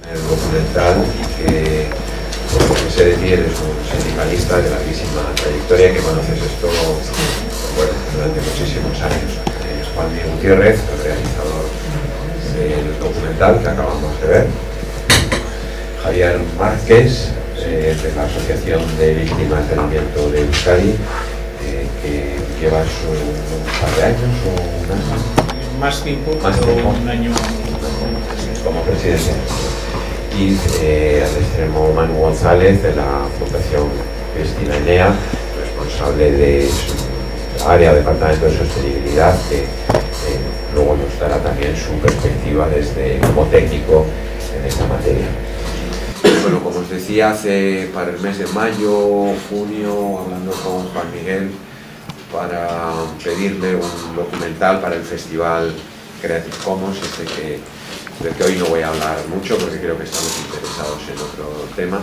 El documental que José de Mier es un sindicalista de larguísima trayectoria que conoces esto durante muchísimos años. Es Juan Miguel Gutiérrez, el realizador del documental que acabamos de ver. Javier Márquez, de la Asociación de Víctimas del Amianto de Euskadi, que lleva un par de años o un año. Más tiempo, un año como presidente. Y al extremo Manu González, de la Fundación Cristina Enea, responsable de su área, departamento de sostenibilidad, que luego nos dará también su perspectiva como técnico en esta materia. Bueno, como os decía, para el mes de mayo, junio, hablando con Juan Miguel para pedirle un documental para el Festival Creative Commons, del que hoy no voy a hablar mucho porque creo que estamos interesados en otro tema.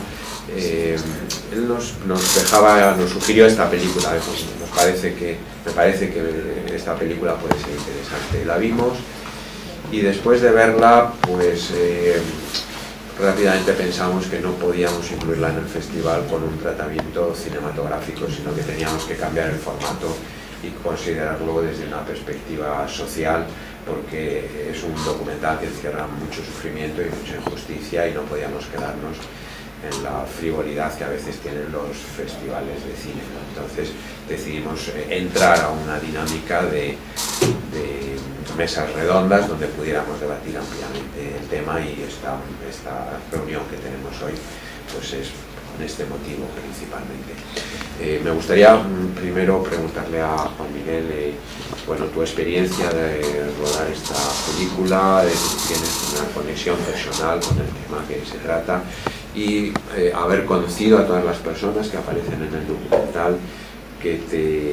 Él nos sugirió esta película. Me parece que esta película puede ser interesante. La vimos y después de verla, pues rápidamente pensamos que no podíamos incluirla en el festival con un tratamiento cinematográfico, sino que teníamos que cambiar el formato y considerarlo desde una perspectiva social, porque es un documental que encierra mucho sufrimiento y mucha injusticia y no podíamos quedarnos en la frivolidad que a veces tienen los festivales de cine, ¿no? Entonces decidimos entrar a una dinámica de mesas redondas donde pudiéramos debatir ampliamente el tema, y esta reunión que tenemos hoy pues es con este motivo principalmente. Me gustaría primero preguntarle a Juan Miguel, bueno, tu experiencia de rodar esta película, tienes una conexión personal con el tema que se trata, y haber conocido a todas las personas que aparecen en el documental, que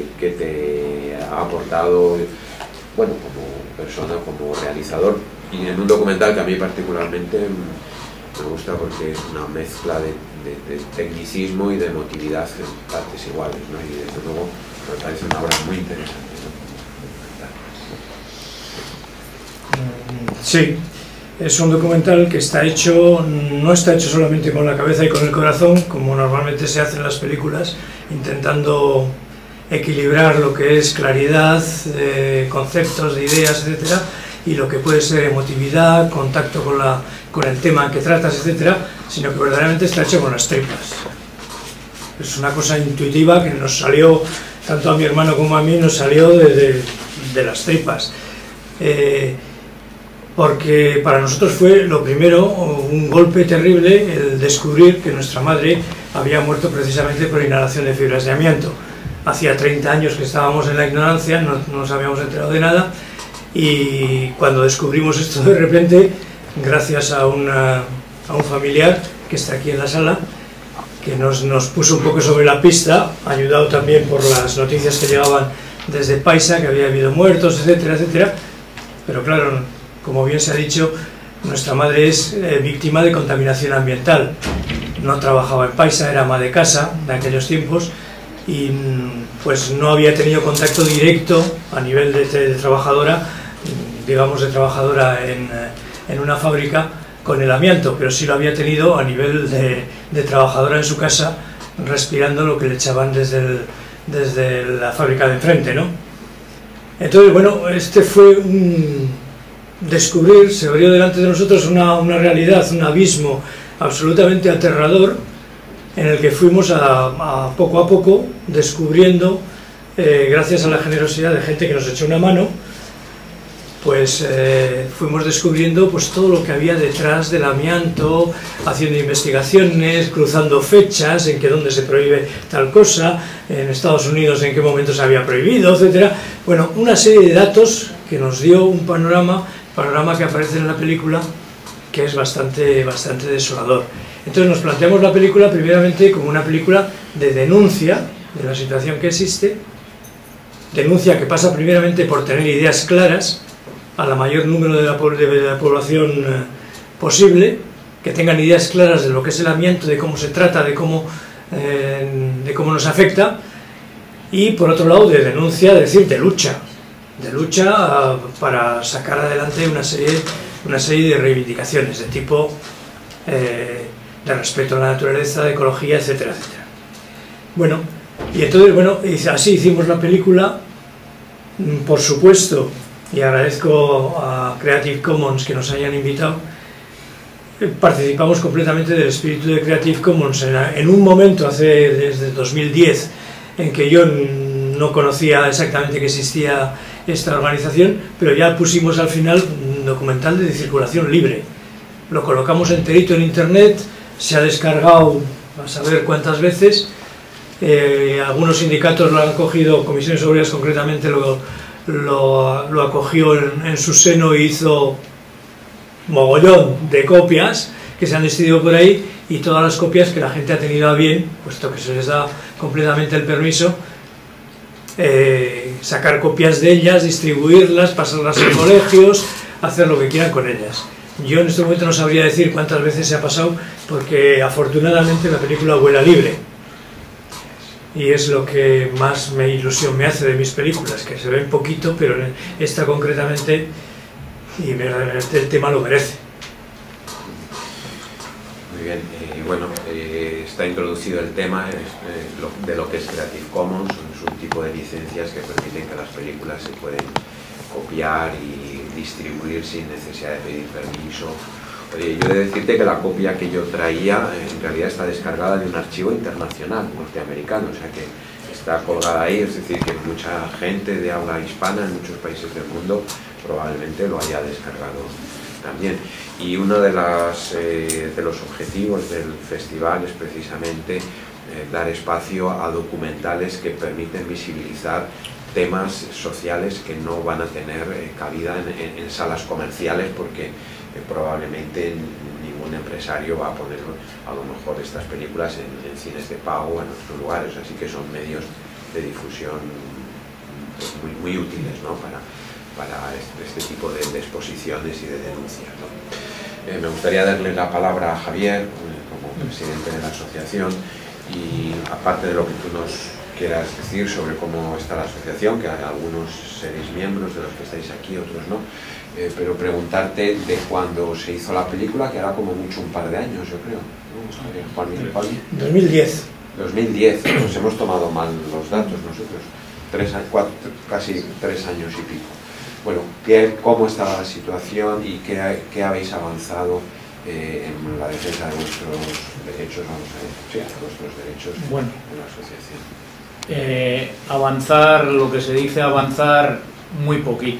te ha aportado, bueno, como persona, como realizador, y en un documental que a mí particularmente me gusta porque es una mezcla de tecnicismo y de emotividad en partes iguales, ¿no? Y desde luego me parece una obra muy interesante, ¿no? Sí, es un documental que no está hecho solamente con la cabeza y con el corazón, como normalmente se hace en las películas, intentando equilibrar lo que es claridad, conceptos, de ideas, etcétera, y lo que puede ser emotividad, contacto con el tema que tratas, etcétera, sino que verdaderamente está hecho con las tripas. Es una cosa intuitiva que nos salió, tanto a mi hermano como a mí, nos salió de las tripas. Porque para nosotros fue lo primero, un golpe terrible, el descubrir que nuestra madre había muerto precisamente por inhalación de fibras de amianto. Hacía 30 años que estábamos en la ignorancia, no nos habíamos enterado de nada, y cuando descubrimos esto de repente, gracias a un familiar que está aquí en la sala, que nos puso un poco sobre la pista, ayudado también por las noticias que llegaban desde Paisa, que había habido muertos, etcétera, etcétera. Pero claro, como bien se ha dicho, nuestra madre es víctima de contaminación ambiental. No trabajaba en Paisa, era ama de casa de aquellos tiempos, y pues no había tenido contacto directo a nivel de trabajadora, digamos de trabajadora en una fábrica, con el amianto, pero sí lo había tenido a nivel de trabajadora en su casa, respirando lo que le echaban desde la fábrica de enfrente, ¿no? Entonces, bueno, este fue un descubrir, se abrió delante de nosotros una realidad, un abismo absolutamente aterrador, en el que fuimos a poco descubriendo, gracias a la generosidad de gente que nos echó una mano, pues fuimos descubriendo pues todo lo que había detrás del amianto, haciendo investigaciones, cruzando fechas en que dónde se prohíbe tal cosa, en Estados Unidos en qué momento se había prohibido, etcétera. Bueno, una serie de datos que nos dio un panorama que aparece en la película, que es bastante desolador. Entonces nos planteamos la película primeramente como una película de denuncia de la situación que existe, denuncia que pasa primeramente por tener ideas claras a la mayor número de la población posible, que tengan ideas claras de lo que es el amianto, de cómo se trata, de cómo nos afecta, y por otro lado de denuncia, es decir, de lucha para sacar adelante una serie de reivindicaciones de tipo de respeto a la naturaleza, de ecología, etcétera, etcétera. Bueno, y entonces, bueno, así hicimos la película. Por supuesto, y agradezco a Creative Commons que nos hayan invitado, participamos completamente del espíritu de Creative Commons en un momento, desde 2010, en que yo no conocía exactamente que existía esta organización, pero ya pusimos al final un documental de circulación libre. Lo colocamos enterito en internet, se ha descargado a saber cuántas veces. Algunos sindicatos lo han cogido, Comisiones Obreras concretamente lo acogió en su seno y hizo mogollón de copias que se han distribuido por ahí, y todas las copias que la gente ha tenido a bien, puesto que se les da completamente el permiso, sacar copias de ellas, distribuirlas, pasarlas a colegios, hacer lo que quieran con ellas. Yo en este momento no sabría decir cuántas veces se ha pasado, porque afortunadamente la película vuela libre, y es lo que más ilusión me hace de mis películas, que se ven poquito, pero esta concretamente, y verdaderamente el tema lo merece. Muy bien, bueno, está introducido el tema de lo que es Creative Commons. Es un tipo de licencias que permiten que las películas se pueden copiar y distribuir sin necesidad de pedir permiso. Oye, yo he de decirte que la copia que yo traía en realidad está descargada de un archivo internacional norteamericano, o sea que está colgada ahí, es decir, que mucha gente de habla hispana en muchos países del mundo probablemente lo haya descargado también. Y uno de los objetivos del festival es precisamente dar espacio a documentales que permiten visibilizar temas sociales que no van a tener cabida en salas comerciales, porque probablemente ningún empresario va a poner a lo mejor estas películas en cines de pago en otros lugares, así que son medios de difusión pues, muy útiles, ¿no? para este tipo de exposiciones y de denuncias, ¿no? Me gustaría darle la palabra a Javier como presidente de la asociación, y aparte de lo que tú nos quieras decir sobre cómo está la asociación, que algunos seréis miembros de los que estáis aquí, otros no, pero preguntarte de cuando se hizo la película, que era como mucho un par de años, yo creo, ¿no? Juan. 2010. 2010, nos hemos tomado mal los datos nosotros, casi 3 años y pico. Bueno, ¿cómo estaba la situación y qué habéis avanzado en la defensa de vuestros derechos, vamos a decir, sí, vuestros derechos bueno, en la asociación? Avanzar, lo que se dice avanzar, muy poquito,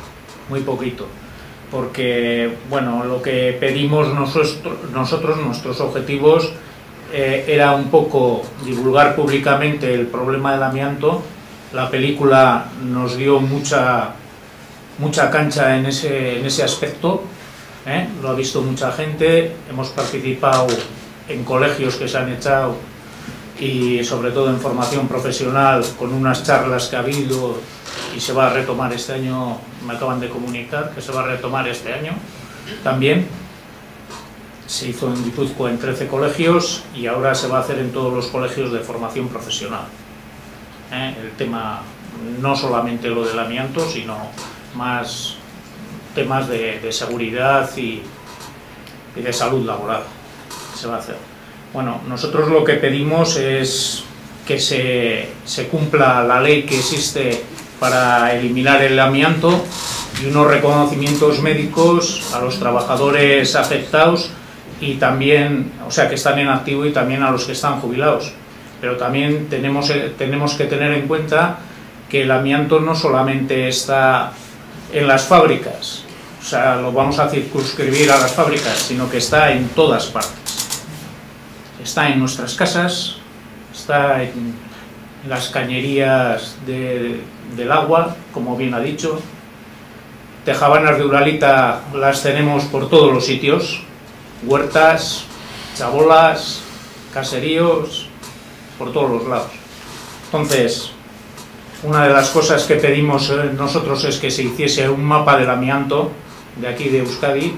porque, bueno, lo que pedimos nosotros, nuestros objetivos, era un poco divulgar públicamente el problema del amianto. La película nos dio mucha cancha en ese aspecto, lo ha visto mucha gente, hemos participado en colegios que se han echado, y sobre todo en formación profesional, con unas charlas que ha habido, y se va a retomar este año, me acaban de comunicar que se va a retomar este año también. Se hizo en Guipúzcoa en 13 colegios y ahora se va a hacer en todos los colegios de formación profesional. El tema, no solamente lo del amianto, sino más temas de seguridad y de salud laboral se va a hacer. Bueno, nosotros lo que pedimos es que se cumpla la ley que existe para eliminar el amianto, y unos reconocimientos médicos a los trabajadores afectados, y también, o sea, que están en activo, y también a los que están jubilados. Pero también tenemos que tener en cuenta que el amianto no solamente está en las fábricas, o sea, lo vamos a circunscribir a las fábricas, sino que está en todas partes. Está en nuestras casas, está en las cañerías del agua, como bien ha dicho. Tejabanas de Uralita las tenemos por todos los sitios, huertas, chabolas, caseríos, por todos los lados. Entonces, una de las cosas que pedimos nosotros es que se hiciese un mapa del amianto de aquí de Euskadi.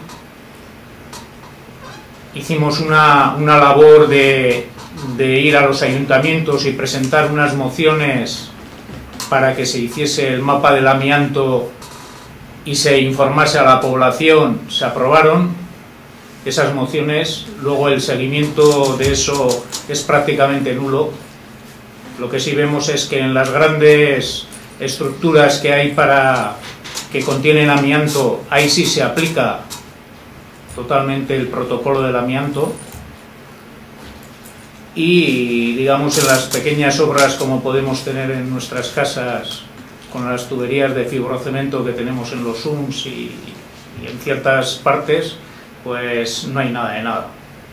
Hicimos una labor de ir a los ayuntamientos y presentar unas mociones para que se hiciese el mapa del amianto y se informase a la población. Se aprobaron, esas mociones, luego el seguimiento de eso es prácticamente nulo. Lo que sí vemos es que en las grandes estructuras que hay que contienen amianto, ahí sí se aplica totalmente el protocolo del amianto, y digamos en las pequeñas obras como podemos tener en nuestras casas con las tuberías de fibrocemento que tenemos en los SUMS y en ciertas partes, pues no hay nada de nada.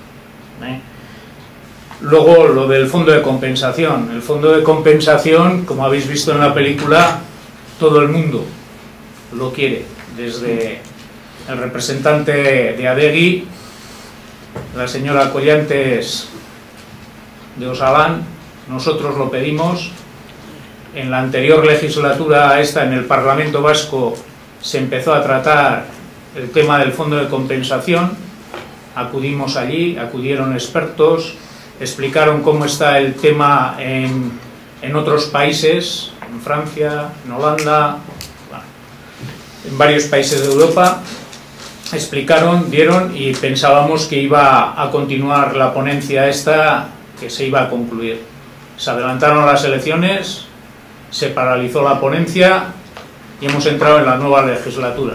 Luego lo del fondo de compensación. El fondo de compensación, como habéis visto en la película, todo el mundo lo quiere, desde el representante de Adegi, la señora Collantes de Osalán. Nosotros lo pedimos. En la anterior legislatura esta, en el Parlamento Vasco, se empezó a tratar el tema del fondo de compensación. Acudimos allí, acudieron expertos, explicaron cómo está el tema en otros países, en Francia, en Holanda, bueno, en varios países de Europa. Explicaron, dieron, y pensábamos que iba a continuar la ponencia esta, que se iba a concluir. Se adelantaron las elecciones, se paralizó la ponencia y hemos entrado en la nueva legislatura.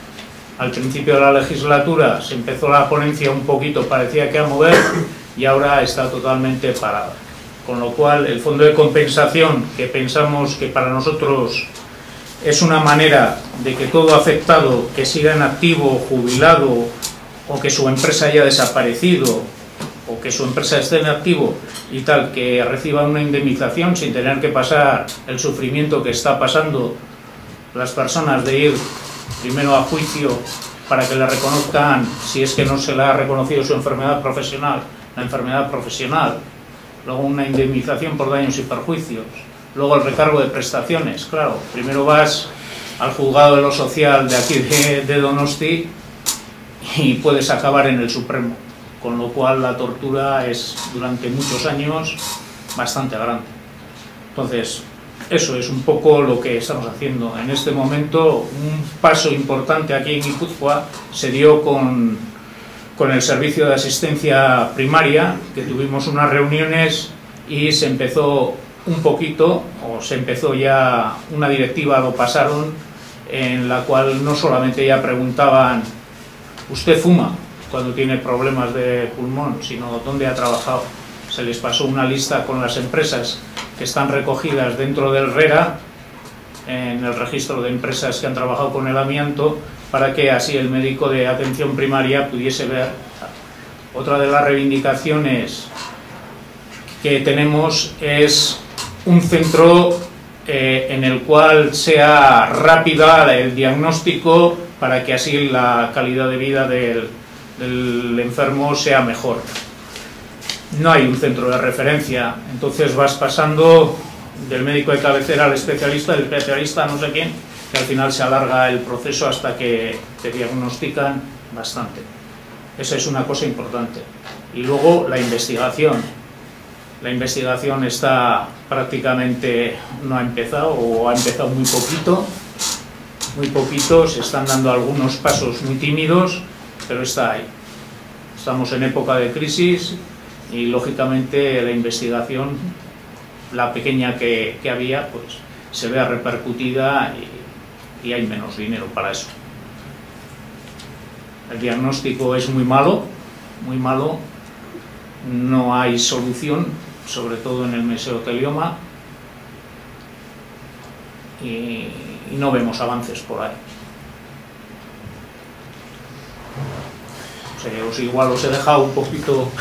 Al principio de la legislatura se empezó la ponencia un poquito, parecía que a mover, y ahora está totalmente parada. Con lo cual el fondo de compensación, que pensamos que para nosotros es una manera de que todo afectado que siga en activo, jubilado, o que su empresa haya desaparecido, o que su empresa esté en activo y tal, que reciba una indemnización sin tener que pasar el sufrimiento que está pasando las personas de ir primero a juicio para que le reconozcan, si es que no se le ha reconocido su enfermedad profesional, la enfermedad profesional, luego una indemnización por daños y perjuicios, luego el recargo de prestaciones. Claro, primero vas al juzgado de lo social de aquí de Donosti y puedes acabar en el Supremo, con lo cual la tortura es durante muchos años bastante grande. Entonces, eso es un poco lo que estamos haciendo. En este momento, un paso importante aquí en Guipúzcoa se dio con el servicio de asistencia primaria, que tuvimos unas reuniones y se empezó un poquito, o se empezó ya una directiva, lo pasaron, en la cual no solamente ya preguntaban, ¿usted fuma cuando tiene problemas de pulmón?, sino ¿dónde ha trabajado? Se les pasó una lista con las empresas que están recogidas dentro del RERA, en el registro de empresas que han trabajado con el amianto, para que así el médico de atención primaria pudiese ver. Otra de las reivindicaciones que tenemos es un centro en el cual sea rápida el diagnóstico, para que así la calidad de vida del enfermo sea mejor. No hay un centro de referencia, entonces vas pasando del médico de cabecera al especialista, del especialista a no sé quién, que al final se alarga el proceso hasta que te diagnostican bastante. Esa es una cosa importante. Y luego la investigación. La investigación está prácticamente, no ha empezado, o ha empezado muy poquito, se están dando algunos pasos muy tímidos, pero está ahí. Estamos en época de crisis y lógicamente la investigación, la pequeña que había, pues se vea repercutida y hay menos dinero para eso. El diagnóstico es muy malo, no hay solución, sobre todo en el mesotelioma, y no vemos avances por ahí. O sea, igual os he dejado un poquito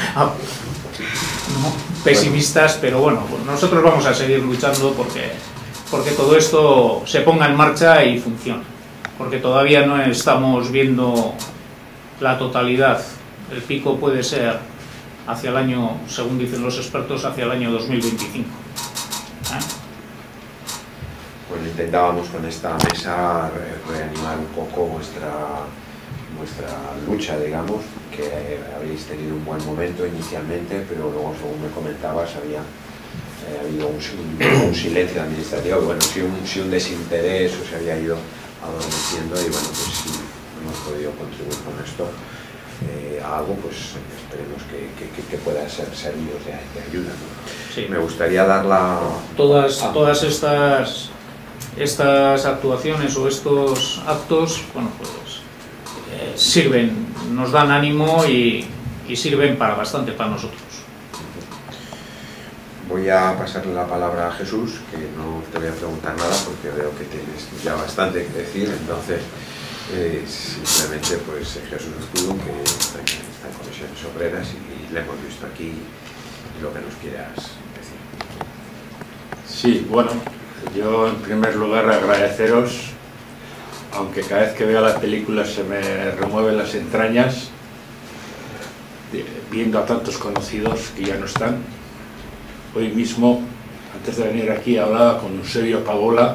pesimistas, pero bueno, pues nosotros vamos a seguir luchando porque todo esto se ponga en marcha y funcione, porque todavía no estamos viendo la totalidad. El pico puede ser hacia el año, según dicen los expertos, hacia el año 2025. Bueno, intentábamos con esta mesa reanimar un poco vuestra lucha, digamos, que habéis tenido un buen momento inicialmente, pero luego, según me comentabas, había habido un silencio administrativo, que bueno, si un desinterés o se había ido adormeciendo, y bueno, pues sí, hemos podido contribuir con esto. algo, pues esperemos que pueda serviros de ayuda, ¿no? Sí. Me gustaría dar la... Todas estas actuaciones o estos actos, bueno, pues sirven, nos dan ánimo y sirven para bastante para nosotros. Voy a pasarle la palabra a Jesús, que no te voy a preguntar nada porque veo que tienes ya bastante que decir, entonces simplemente pues Jesús Escudo, que está en Comisiones Obreras y le hemos visto aquí, y lo que nos quieras decir. Sí, bueno, yo en primer lugar agradeceros, aunque cada vez que veo la película se me remueven las entrañas, viendo a tantos conocidos que ya no están. Hoy mismo, antes de venir aquí, hablaba con Eusebio Pagola,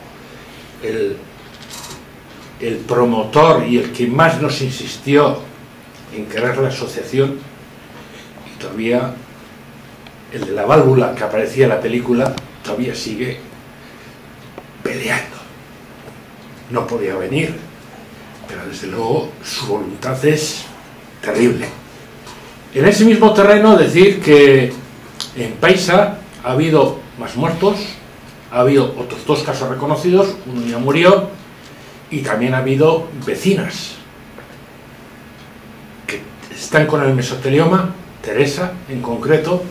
el promotor y el que más nos insistió en crear la asociación, y todavía el de la válvula que aparecía en la película todavía sigue peleando. No podía venir, pero desde luego su voluntad es terrible. En ese mismo terreno decir que en Paisa ha habido más muertos, ha habido otros 2 casos reconocidos, uno ya murió, y también ha habido vecinas que están con el mesotelioma, Teresa en concreto,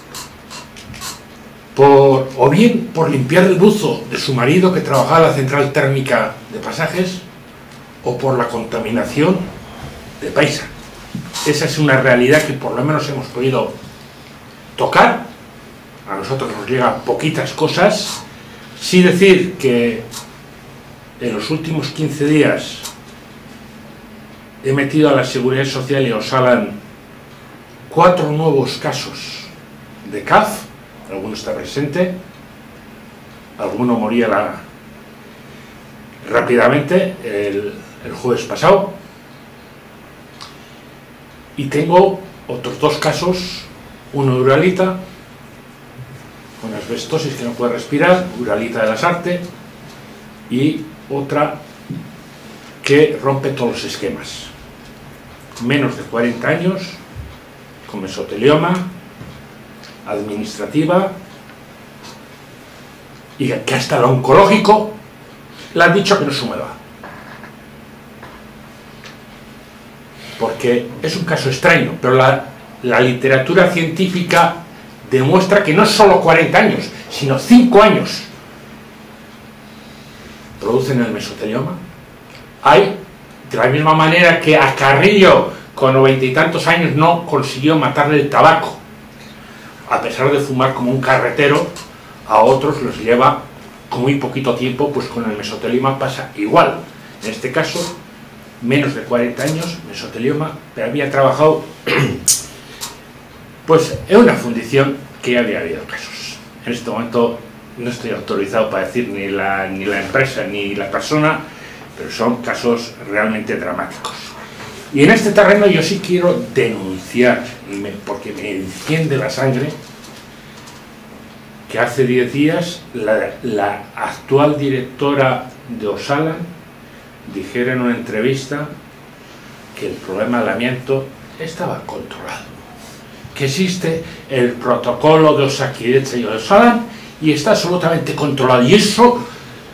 o bien por limpiar el buzo de su marido que trabajaba en la central térmica de Pasajes, o por la contaminación de Paisa. Esa es una realidad que por lo menos hemos podido tocar. A nosotros nos llegan poquitas cosas. Sí decir que en los últimos 15 días he metido a la Seguridad Social y a Osalan 4 nuevos casos de CAF. Alguno está presente, alguno moría rápidamente el jueves pasado, y tengo otros 2 casos, uno de uralita con asbestosis que no puede respirar, uralita de la Sarte, y otra que rompe todos los esquemas, menos de 40 años, con mesotelioma, administrativa, y que hasta el oncológico le han dicho que no se mueva, porque es un caso extraño, pero la literatura científica demuestra que no solo 40 años, sino 5 años producen el mesotelioma. Hay, de la misma manera que a Carrillo con 90 y tantos años no consiguió matarle el tabaco, a pesar de fumar como un carretero, a otros los lleva con muy poquito tiempo, pues con el mesotelioma pasa igual. En este caso, menos de 40 años, mesotelioma, pero había trabajado pues en una fundición que ya había habido casos. En este momento no estoy autorizado para decir ni la empresa ni la persona, pero son casos realmente dramáticos. Y en este terreno yo sí quiero denunciar, porque me enciende la sangre, que hace 10 días la actual directora de Osalan dijera en una entrevista que el problema del amianto estaba controlado, que existe el protocolo de Osakidetza y Osalan y está absolutamente controlado, y eso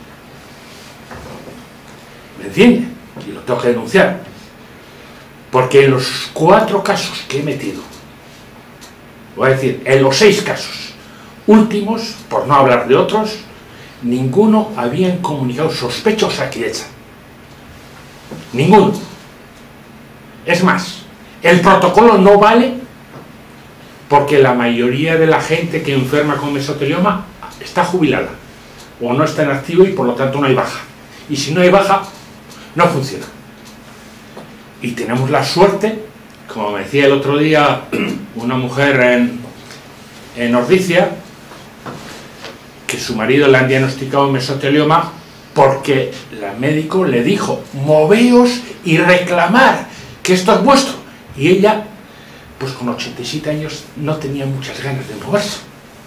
me enciende y lo tengo que denunciar, porque en los 4 casos que he metido, voy a decir, en los 6 casos últimos, por no hablar de otros, ninguno habían comunicado sospechosos a Osakidetza. Ninguno. Es más, el protocolo no vale porque la mayoría de la gente que enferma con mesotelioma está jubilada o no está en activo y por lo tanto no hay baja. Y si no hay baja, no funciona. Y tenemos la suerte, como me decía el otro día una mujer en Ordizia, que su marido le han diagnosticado mesotelioma porque el médico le dijo: moveos y reclamar que esto es vuestro. Y ella, pues con 87 años, no tenía muchas ganas de moverse.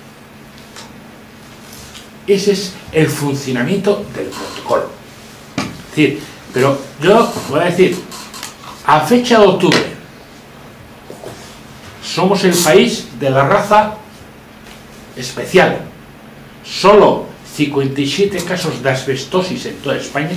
Ese es el funcionamiento del protocolo. Es decir, pero yo voy a decir, a fecha de octubre somos el país de la raza especial. Solo 57 casos de asbestosis en toda España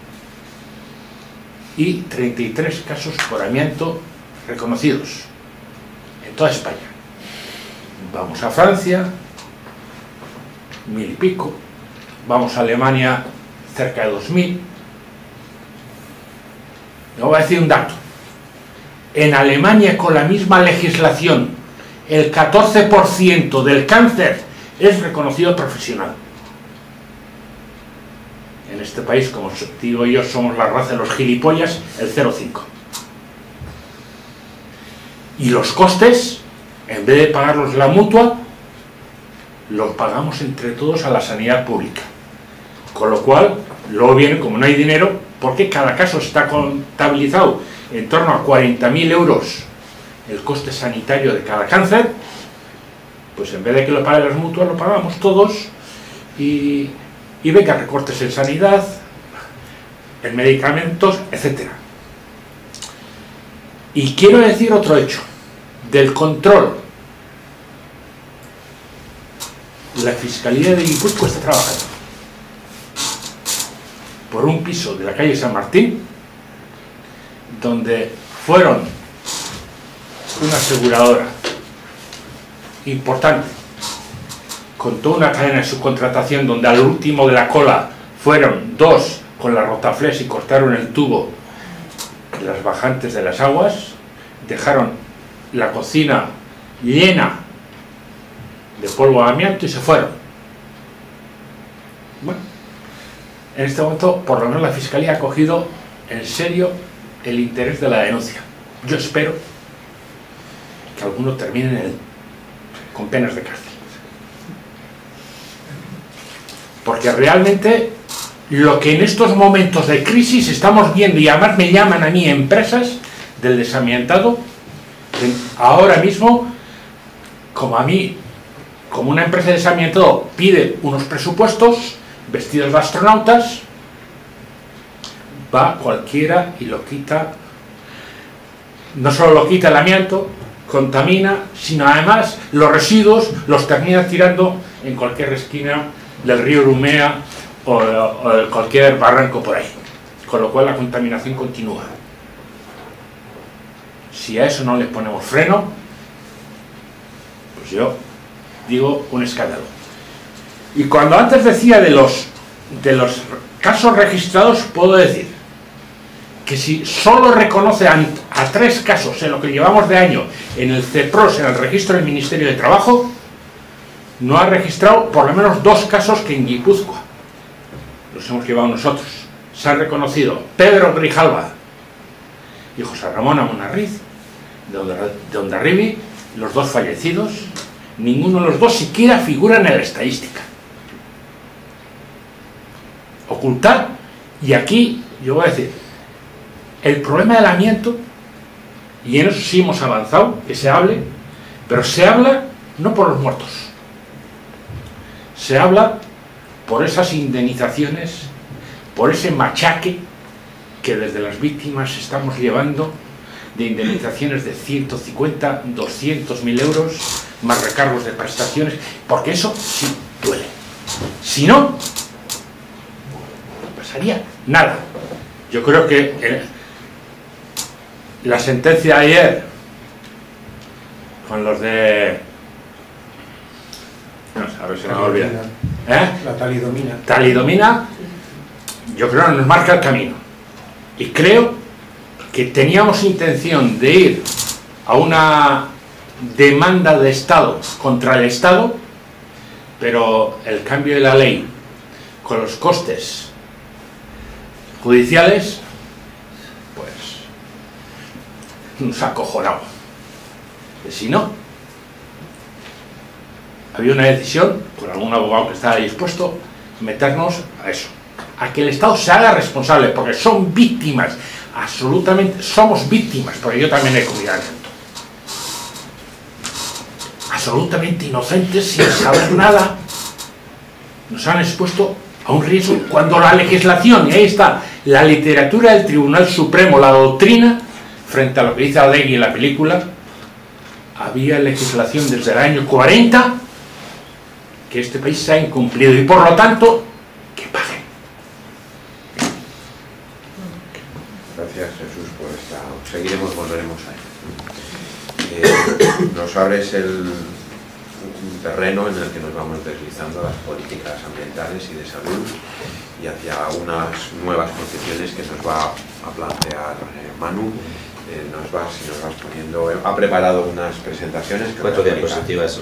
y 33 casos por amianto reconocidos en toda España. Vamos a Francia, 1000 y pico, vamos a Alemania, cerca de 2000. Le voy a decir un dato. En Alemania, con la misma legislación, el 14% del cáncer es reconocido profesional. En este país, como digo yo, somos la raza de los gilipollas, el 0,5. Y los costes, en vez de pagarlos la mutua, los pagamos entre todos a la sanidad pública. Con lo cual, luego viene, como no hay dinero, porque cada caso está contabilizado en torno a 40.000 euros el coste sanitario de cada cáncer, pues en vez de que lo paguen las mutuas, lo pagamos todos y venga, recortes en sanidad, en medicamentos, etc. Y quiero decir otro hecho, del control. La Fiscalía de Guipúzcoa está trabajando por un piso de la calle San Martín, donde fueron una aseguradora importante, con toda una cadena de subcontratación, donde al último de la cola fueron dos con la Rotaflex y cortaron el tubo de las bajantes de las aguas, dejaron la cocina llena de polvo de amianto y se fueron. Bueno, en este momento, por lo menos la Fiscalía ha cogido en serio el interés de la denuncia. Yo espero que algunos terminen con penas de cárcel. Porque realmente lo que en estos momentos de crisis estamos viendo, y además me llaman a mí empresas del desamiantado, ahora mismo, como a mí, como una empresa de desamiantado pide unos presupuestos vestidos de astronautas, va cualquiera y lo quita. No solo lo quita el amianto, contamina, sino además los residuos los termina tirando en cualquier esquina del río Urumea o de cualquier barranco por ahí, con lo cual la contaminación continúa. Si a eso no le ponemos freno, pues yo digo un escándalo. Y cuando antes decía de los casos registrados, puedo decir que si solo reconoce a 3 casos en lo que llevamos de año en el CEPROS, en el registro del Ministerio de Trabajo, no ha registrado por lo menos 2 casos que en Guipúzcoa los hemos llevado nosotros. Se han reconocido Pedro Grijalva y José Ramón Amunarriz de Hondarribia, los 2 fallecidos. Ninguno de los 2 siquiera figura en la estadística. Ocultar, y aquí yo voy a decir, el problema del amianto, y en eso sí hemos avanzado, que se hable, pero se habla no por los muertos, se habla por esas indemnizaciones, por ese machaque que desde las víctimas estamos llevando, de indemnizaciones de 150, 200.000 euros, más recargos de prestaciones, porque eso sí duele. Si no, no pasaría nada. Yo creo que la sentencia de ayer, con los de... No sé, a ver si me olvida. La talidomina. Talidomina, yo creo que nos marca el camino. Y creo que teníamos intención de ir a una demanda de Estado contra el Estado, pero el cambio de la ley con los costes judiciales, pues nos ha acojonado. Que si no, había una decisión con algún abogado que estaba dispuesto a meternos a eso, a que el Estado se haga responsable, porque son víctimas, absolutamente, somos víctimas, porque yo también he comido amianto. Absolutamente inocentes, sin saber nada, nos han expuesto a un riesgo, cuando la legislación, y ahí está la literatura del Tribunal Supremo, la doctrina, frente a lo que dice Adegui en la película, había legislación desde el año 40 que este país se ha incumplido y por lo tanto que paguen. Gracias, Jesús, por esta... Seguiremos, volveremos a ello. Nos abres un terreno en el que nos vamos deslizando las políticas ambientales y de salud y hacia unas nuevas concepciones que nos va a plantear Manu. Nos vas poniendo... Ha preparado unas presentaciones. 4 diapositivas.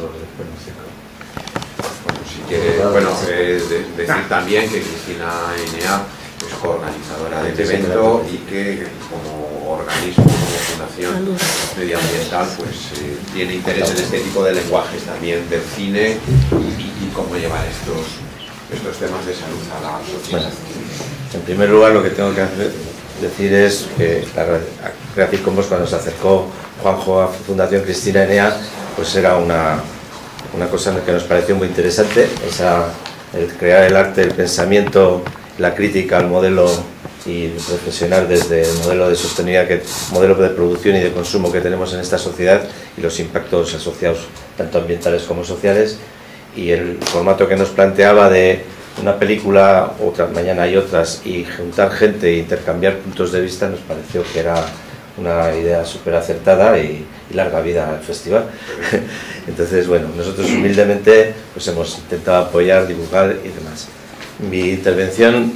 Bueno, si quieres, bueno, decir también que Cristina Enea es coorganizadora de este evento y que como organismo, como fundación medioambiental, pues tiene interés en este tipo de lenguajes también del cine y cómo llevar estos temas de salud a la sociedad. Bueno, en primer lugar, lo que tengo que decir es que la Creative Commons, cuando se acercó Juanjo a Fundación Cristina Enea, pues era una cosa que nos pareció muy interesante, el crear el arte, el pensamiento, la crítica al modelo y reflexionar desde el modelo de sostenibilidad, modelo de producción y de consumo que tenemos en esta sociedad y los impactos asociados tanto ambientales como sociales, y el formato que nos planteaba de una película, otra mañana y otras, y juntar gente e intercambiar puntos de vista, nos pareció que era una idea súper acertada y larga vida al festival. Entonces, bueno, nosotros humildemente pues hemos intentado apoyar, divulgar y demás. Mi intervención,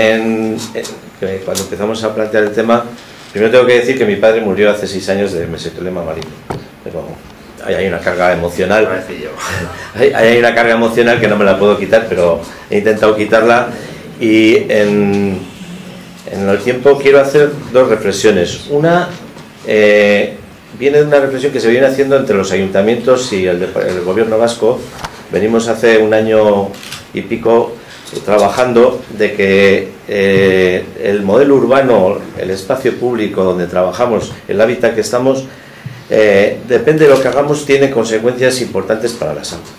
cuando empezamos a plantear el tema, primero tengo que decir que mi padre murió hace 6 años de mesotelioma maligno, pero hay una carga emocional, hay una carga emocional que no me la puedo quitar, pero he intentado quitarla, y en el tiempo quiero hacer 2 reflexiones. Una viene de una reflexión que se viene haciendo entre los ayuntamientos y el gobierno vasco. Venimos hace 1 año y pico trabajando de que el modelo urbano, el espacio público donde trabajamos, el hábitat que estamos, depende de lo que hagamos, tiene consecuencias importantes para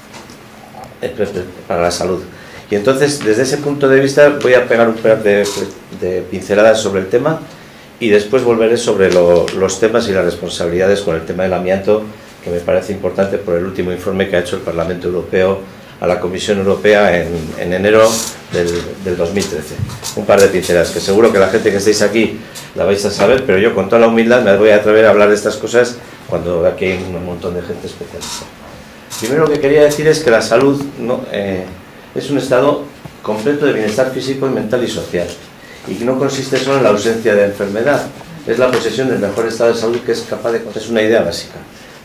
la salud. Y entonces, desde ese punto de vista, voy a pegar un par de pinceladas sobre el tema y después volveré sobre los temas y las responsabilidades con el tema del amianto, que me parece importante por el último informe que ha hecho el Parlamento Europeo a la Comisión Europea en enero del 2013. Un par de pinceladas que seguro que la gente que estáis aquí la vais a saber, pero yo con toda la humildad me voy a atrever a hablar de estas cosas cuando aquí hay un montón de gente especialista. Primero lo que quería decir es que la salud es un estado completo de bienestar físico, mental y social, y que no consiste solo en la ausencia de enfermedad, es la posesión del mejor estado de salud que es capaz de... Es una idea básica.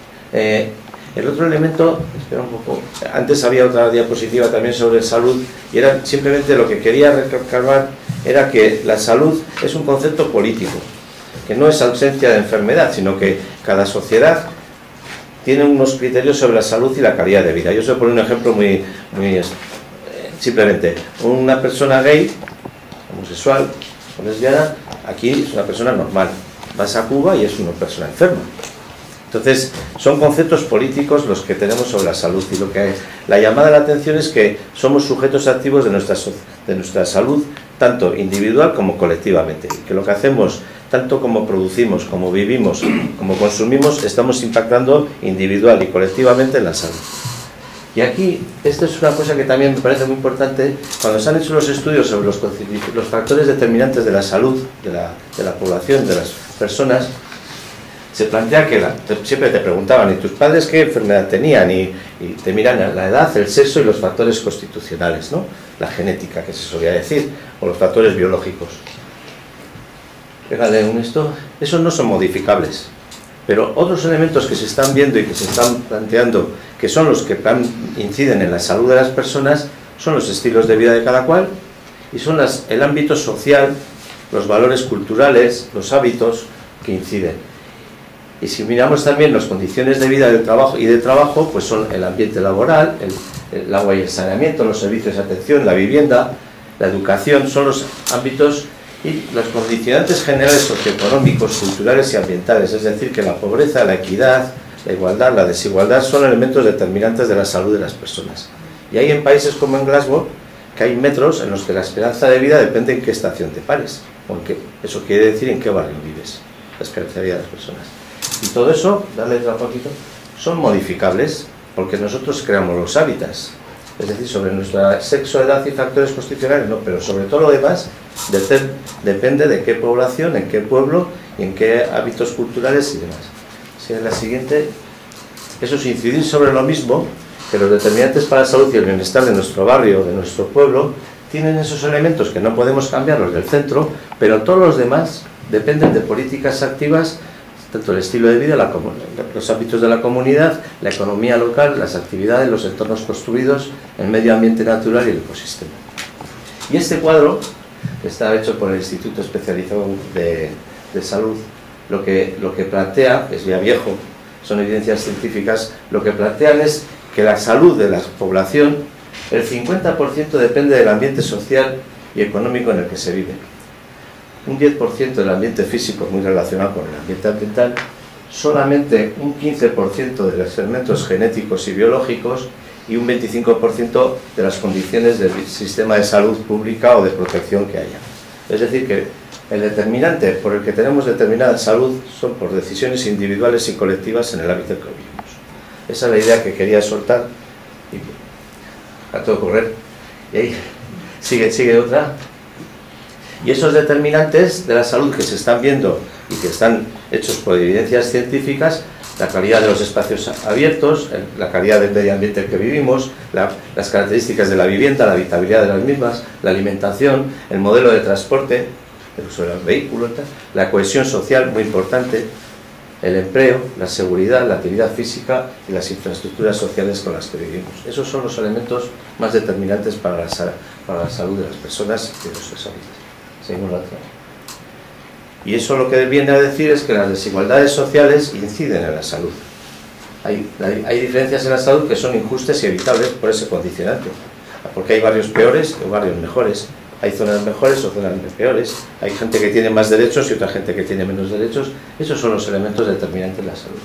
El otro elemento, espera un poco, antes había otra diapositiva también sobre salud, y era simplemente lo que quería recalcar, era que la salud es un concepto político, que no es ausencia de enfermedad, sino que cada sociedad tiene unos criterios sobre la salud y la calidad de vida. Yo os voy a poner un ejemplo muy simplemente, una persona gay, homosexual o lesbiana, aquí es una persona normal. Vas a Cuba y es una persona enferma. Entonces, son conceptos políticos los que tenemos sobre la salud, y lo que la llamada de la atención es que somos sujetos activos de nuestra salud, tanto individual como colectivamente, y que lo que hacemos, tanto como producimos, como vivimos, como consumimos, estamos impactando individual y colectivamente en la salud. Y aquí, esto es una cosa que también me parece muy importante, cuando se han hecho los estudios sobre los factores determinantes de la salud de la población, de las personas, se plantea que siempre te preguntaban, ¿y tus padres qué enfermedad tenían? Y te miran la edad, el sexo y los factores constitucionales, ¿no? La genética, que se solía decir, o los factores biológicos. Pégale esto, esos no son modificables, pero otros elementos que se están viendo y que se están planteando, que son los que inciden en la salud de las personas, son los estilos de vida de cada cual, y son el ámbito social, los valores culturales, los hábitos que inciden. Y si miramos también las condiciones de vida del trabajo y de trabajo, pues son el ambiente laboral, el agua y el saneamiento, los servicios de atención, la vivienda, la educación, son los ámbitos y los condicionantes generales socioeconómicos, culturales y ambientales. Es decir, que la pobreza, la equidad, la igualdad, la desigualdad son elementos determinantes de la salud de las personas. Y hay en países como en Glasgow que hay metros en los que la esperanza de vida depende en qué estación te pares, porque eso quiere decir en qué barrio vives, la esperanza de vida de las personas. Y todo eso, darle otro poquito, son modificables porque nosotros creamos los hábitats. Es decir, sobre nuestro sexo, edad y factores constitucionales, no, pero sobre todo lo demás depende de qué población, en qué pueblo y en qué hábitos culturales y demás. Si es la siguiente, eso es incidir sobre lo mismo, que los determinantes para la salud y el bienestar de nuestro barrio, de nuestro pueblo, tienen esos elementos que no podemos cambiarlos del centro, pero todos los demás dependen de políticas activas, tanto el estilo de vida, los hábitos de la comunidad, la economía local, las actividades, los entornos construidos, el medio ambiente natural y el ecosistema. Y este cuadro, que está hecho por el Instituto Especializado de Salud, lo que plantea, es ya viejo, son evidencias científicas, lo que plantean es que la salud de la población, el 50% depende del ambiente social y económico en el que se vive. Un 10% del ambiente físico, muy relacionado con el ambiente ambiental, solamente un 15% de los elementos genéticos y biológicos y un 25% de las condiciones del sistema de salud pública o de protección que haya. Es decir, que el determinante por el que tenemos determinada salud son por decisiones individuales y colectivas en el ámbito que vivimos. Esa es la idea que quería soltar y a todo correr. Y ahí sigue otra. Y esos determinantes de la salud que se están viendo y que están hechos por evidencias científicas, la calidad de los espacios abiertos, la calidad del medio ambiente en que vivimos, las características de la vivienda, la habitabilidad de las mismas, la alimentación, el modelo de transporte, el uso de los vehículos, la cohesión social, muy importante, el empleo, la seguridad, la actividad física y las infraestructuras sociales con las que vivimos. Esos son los elementos más determinantes para la salud de las personas y de nuestros hábitats. Seguimos la otra. Y eso lo que viene a decir es que las desigualdades sociales inciden en la salud. Hay diferencias en la salud que son injustas y evitables por ese condicionante. Porque hay barrios peores y barrios mejores. Hay zonas mejores o zonas peores. Hay gente que tiene más derechos y otra gente que tiene menos derechos. Esos son los elementos determinantes de la salud.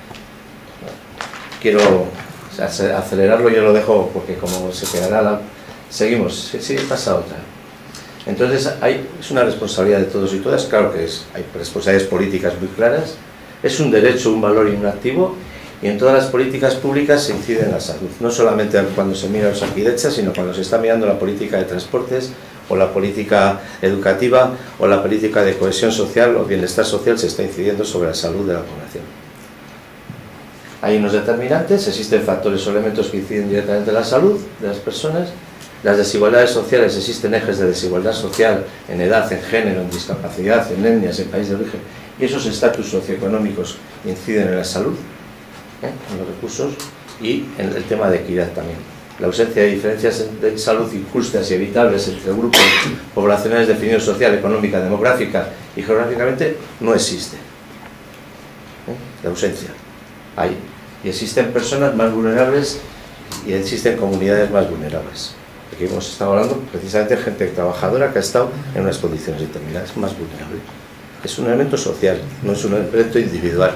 Quiero acelerarlo, yo lo dejo porque como se quedará Seguimos, sí, pasa otra. Entonces es una responsabilidad de todos y todas, claro que hay responsabilidades políticas muy claras, es un derecho, un valor y un activo, y en todas las políticas públicas se incide en la salud, no solamente cuando se mira los Osakidetza, sino cuando se está mirando la política de transportes, o la política educativa, o la política de cohesión social o bienestar social, se está incidiendo sobre la salud de la población. Hay unos determinantes, existen factores o elementos que inciden directamente en la salud de las personas. Las desigualdades sociales, existen ejes de desigualdad social en edad, en género, en discapacidad, en etnias, en país de origen, y esos estatus socioeconómicos inciden en la salud, en los recursos, y en el tema de equidad también. La ausencia de diferencias de salud injustas y evitables entre grupos poblacionales definidos social, económica, demográfica y geográficamente no existe. La ausencia hay, y existen personas más vulnerables y existen comunidades más vulnerables. Aquí hemos estado hablando precisamente de gente trabajadora que ha estado en unas condiciones determinadas más vulnerables. Es un elemento social, no es un elemento individual.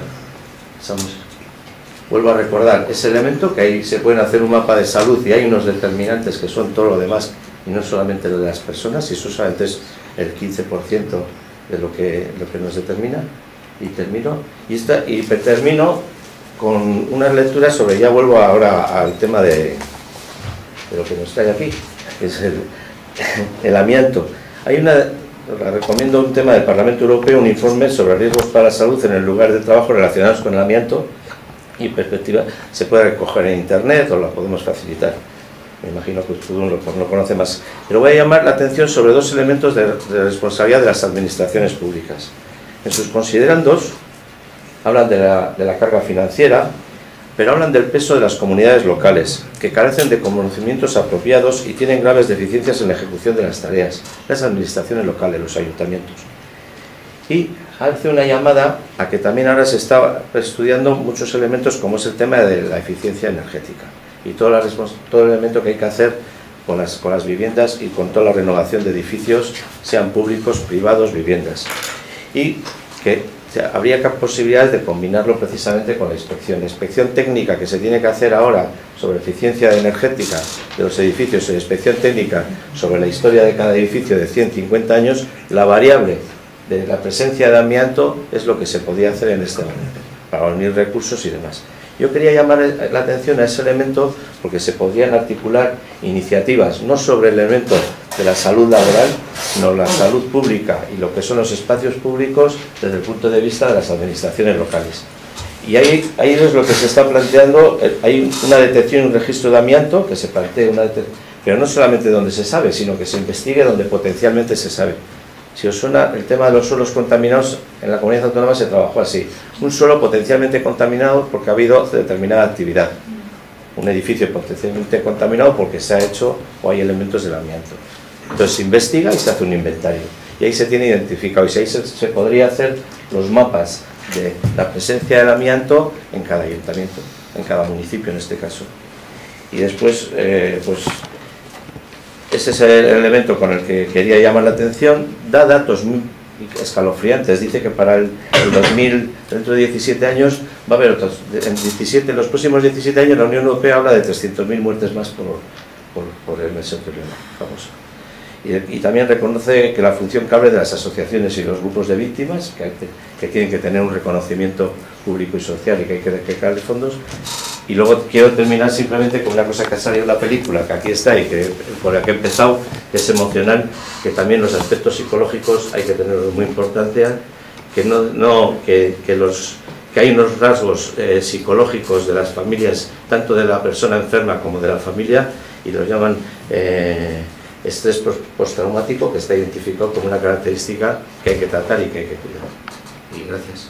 Vuelvo a recordar, ese elemento que ahí se pueden hacer un mapa de salud y hay unos determinantes que son todo lo demás y no solamente lo de las personas, y eso solamente es el 15% de lo que nos determina. Y termino con unas lecturas sobre, ya vuelvo ahora al tema de lo que nos trae aquí, que es el amianto. Recomiendo un tema del Parlamento Europeo, un informe sobre riesgos para la salud en el lugar de trabajo relacionados con el amianto y perspectiva. Se puede recoger en internet o la podemos facilitar. Me imagino que usted lo conoce más. Pero voy a llamar la atención sobre dos elementos de responsabilidad de las administraciones públicas. En sus considerandos hablan de la carga financiera, pero hablan del peso de las comunidades locales, que carecen de conocimientos apropiados y tienen graves deficiencias en la ejecución de las tareas, las administraciones locales, los ayuntamientos. Y hace una llamada a que también ahora se está estudiando muchos elementos como es el tema de la eficiencia energética y todo el elemento que hay que hacer con las viviendas y con toda la renovación de edificios, sean públicos, privados, viviendas. Y que habría posibilidades de combinarlo precisamente con la inspección técnica que se tiene que hacer ahora sobre eficiencia energética de los edificios y la inspección técnica sobre la historia de cada edificio de 150 años, la variable de la presencia de amianto es lo que se podía hacer en este momento, para unir recursos y demás. Yo quería llamar la atención a ese elemento porque se podrían articular iniciativas no sobre el elemento de la salud laboral, sino la salud pública y lo que son los espacios públicos desde el punto de vista de las administraciones locales. Y ahí es lo que se está planteando. Hay una detección y un registro de amianto que se plantea, pero no solamente donde se sabe, sino que se investigue donde potencialmente se sabe. Si os suena el tema de los suelos contaminados, en la comunidad autónoma se trabajó así: un suelo potencialmente contaminado porque ha habido determinada actividad, un edificio potencialmente contaminado porque se ha hecho o hay elementos del amianto. Entonces se investiga y se hace un inventario, y ahí se tiene identificado, y ahí se podría hacer los mapas de la presencia del amianto en cada ayuntamiento, en cada municipio en este caso. Y después, pues ese es el elemento con el que quería llamar la atención. Da datos muy escalofriantes. Dice que para el 2000, dentro de 17 años, va a haber otros. En los próximos 17 años la Unión Europea habla de 300.000 muertes más por el mesotelioma famoso. Y también reconoce que la función clave de las asociaciones y los grupos de víctimas, que tienen que tener un reconocimiento público y social y que hay que crear fondos. Y luego quiero terminar simplemente con una cosa que ha salido en la película, que aquí está y que por la que he empezado, que es emocional, que también los aspectos psicológicos hay que tenerlos muy importantes, que hay unos rasgos psicológicos de las familias, tanto de la persona enferma como de la familia, y los llaman estrés postraumático, que está identificado como una característica que hay que tratar y que hay que cuidar. Y gracias.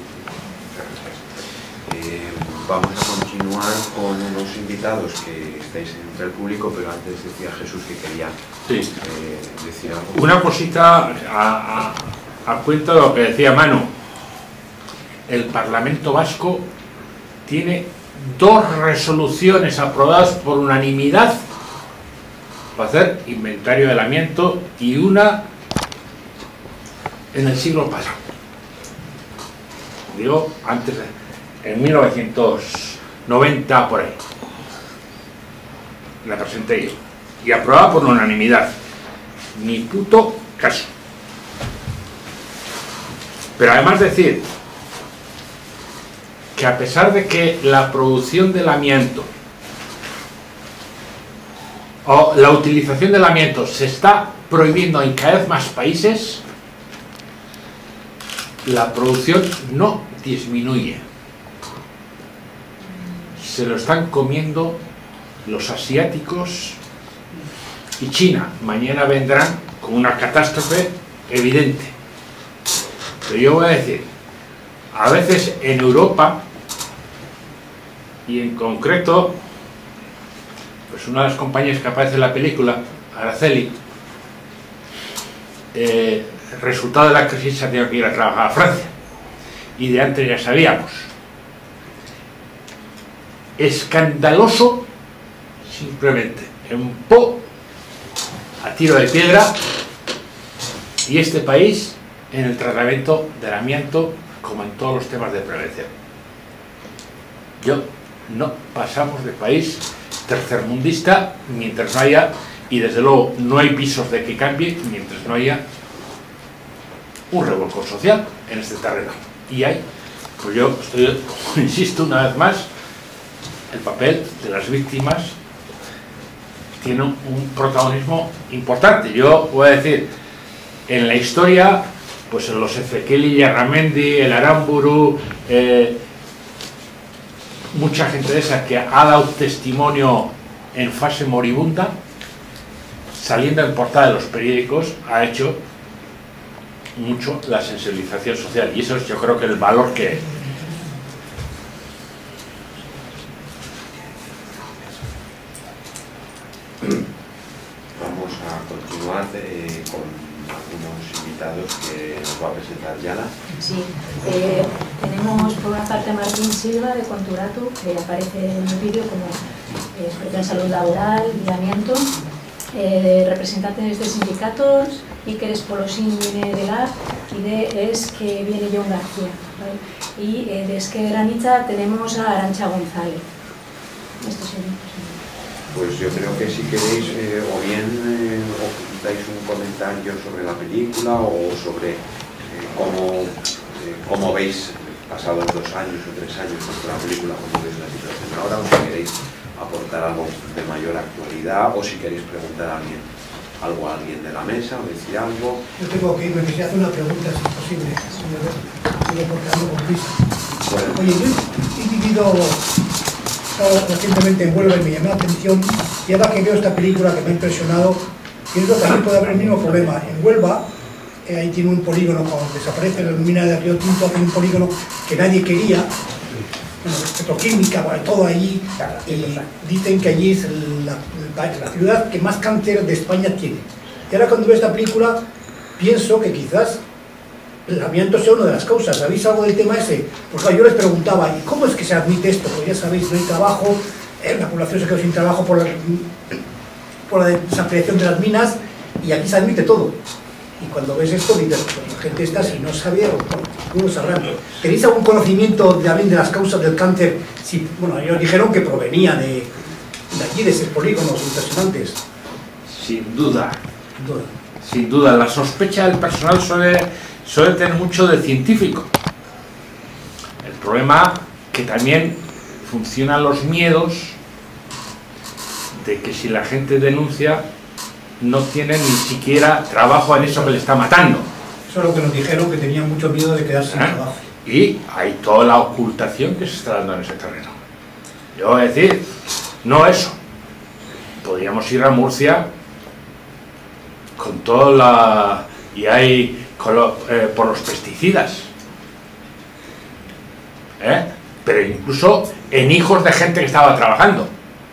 Vamos a continuar con unos invitados que estáis entre el público, pero antes decía Jesús que quería decir algo. Una cosita a cuenta de lo que decía Manu. El Parlamento Vasco tiene 2 resoluciones aprobadas por unanimidad para hacer inventario del amianto, y una en el siglo pasado. Digo, antes en 1990 por ahí. La presenté yo. Y aprobada por unanimidad. Ni puto caso. Pero además decir que a pesar de que la producción del amianto o la utilización del amianto se está prohibiendo en cada vez más países, la producción no disminuye. Se lo están comiendo los asiáticos y China. Mañana vendrán con una catástrofe evidente. Pero yo voy a decir, a veces en Europa, y en concreto, pues una de las compañías que aparece en la película, Araceli, resultado de la crisis se ha tenido que ir a trabajar a Francia, y de antes ya sabíamos. Escandaloso, simplemente en Po, a tiro de piedra, y este país en el tratamiento del amianto, como en todos los temas de prevención. No pasamos de país tercermundista mientras no haya, y desde luego no hay visos de que cambie mientras no haya un revolcón social en este terreno. Y hay, pues yo insisto una vez más, el papel de las víctimas tiene un protagonismo importante. Yo voy a decir, en la historia, pues en los Ezequiel Yarramendi, el Aramburu, mucha gente de esa que ha dado testimonio en fase moribunda, saliendo en portada de los periódicos, ha hecho mucho la sensibilización social, y eso es, yo creo, que el valor que... Vamos a continuar con algunos invitados que nos va a presentar Yana. Sí, tenemos por una parte a Martín Silva de Conturatu, que aparece en el vídeo como experto en salud laboral y amianto, representantes de sindicatos, Iker Espolosín viene de LAB y de ESK que viene John García, ¿vale? Y de Ezker Anitza tenemos a Arantxa González. Esto sería. Pues yo creo que si queréis, o bien dais un comentario sobre la película o sobre cómo veis pasados 2 años o 3 años desde la película, cómo veis la situación ahora, o si queréis aportar algo de mayor actualidad, o si queréis preguntar a alguien de la mesa, o decir algo. Yo tengo que irme, quisiera hacer una pregunta, si es posible, señor, porque ando con prisa. Bueno. Oye, yo he vivido, recientemente en Huelva y me llamó la atención, y ahora que veo esta película que me ha impresionado, pienso que también puede haber el mismo problema. En Huelva, ahí tiene un polígono, cuando desaparece la mina de Río Tinto, tiene un polígono que nadie quería, bueno, petroquímica, bueno, todo allí, y dicen que allí es la ciudad que más cáncer de España tiene. Y ahora cuando veo esta película, pienso que quizás el amianto sea una de las causas. ¿Sabéis algo del tema ese? Pues claro, yo les preguntaba, ¿y cómo es que se admite esto? Pues ya sabéis, no hay trabajo, la población se quedó sin trabajo por la desaparición de las minas, y aquí se admite todo. Y cuando ves esto, dices, pues la gente está, si no sabe, no lo sabrán. ¿Tenéis algún conocimiento también de las causas del cáncer? Si, bueno, ellos dijeron que provenía de allí, de esos polígonos impresionantes. Sin duda. Sin duda. La sospecha del personal suele tener mucho de científico. El problema que también funcionan los miedos de que si la gente denuncia, no tienen ni siquiera trabajo en eso que le está matando. Eso es lo que nos dijeron, que tenían mucho miedo de quedarse sin trabajo. Y hay toda la ocultación que se está dando en ese terreno. Yo voy a decir, no eso. Podríamos ir a Murcia con toda la... y hay por los pesticidas. Pero incluso en hijos de gente que estaba trabajando.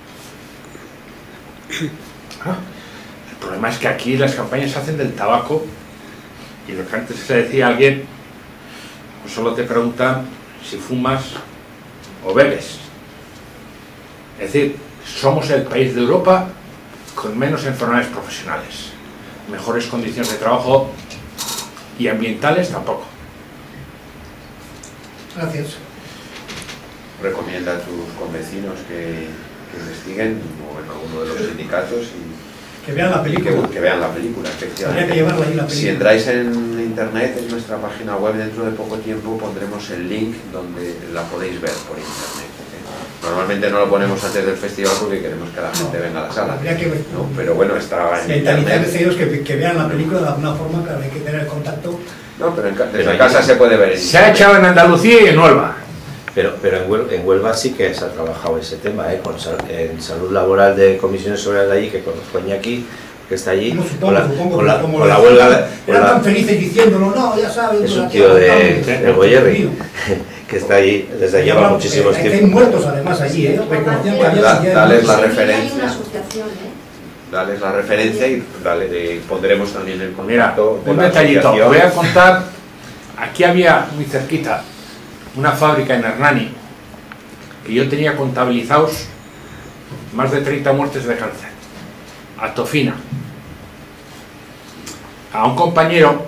El problema es que aquí las campañas se hacen del tabaco, y lo que antes se decía a alguien, pues solo te preguntan si fumas o bebes. Es decir, somos el país de Europa con menos enfermedades profesionales, mejores condiciones de trabajo, y ambientales tampoco. Gracias. Recomienda a tus convecinos que investiguen, o en alguno de los sindicatos, y que vean la película. Que vean la película, efectivamente. Habría que llevarla ahí la película. Si entráis en internet, en nuestra página web, dentro de poco tiempo pondremos el link donde la podéis ver por internet. Normalmente no lo ponemos antes del festival porque queremos que la gente venga a la sala. Habría que ver. No, pero bueno, está en internet. Ellos que vean la película de alguna forma, claro, hay que tener contacto. No, pero desde casa se puede ver. Se ha echado en Andalucía y en Huelva. Pero en Huelva sí que se ha trabajado ese tema, en salud laboral de comisiones obreras de allí, que conozco a Iñaki, que está allí, con la huelga... Eran tan felices diciéndolo, no, ya sabes... Es un tío de Goyerri, que está allí desde allí lleva muchísimos tiempos. Hay muertos además allí, Dales la referencia. Dales la referencia y pondremos también el contacto. Mira, un detallito, te voy a contar, aquí había muy cerquita una fábrica en Hernani, que yo tenía contabilizados más de 30 muertes de cáncer, a Tofina. A un compañero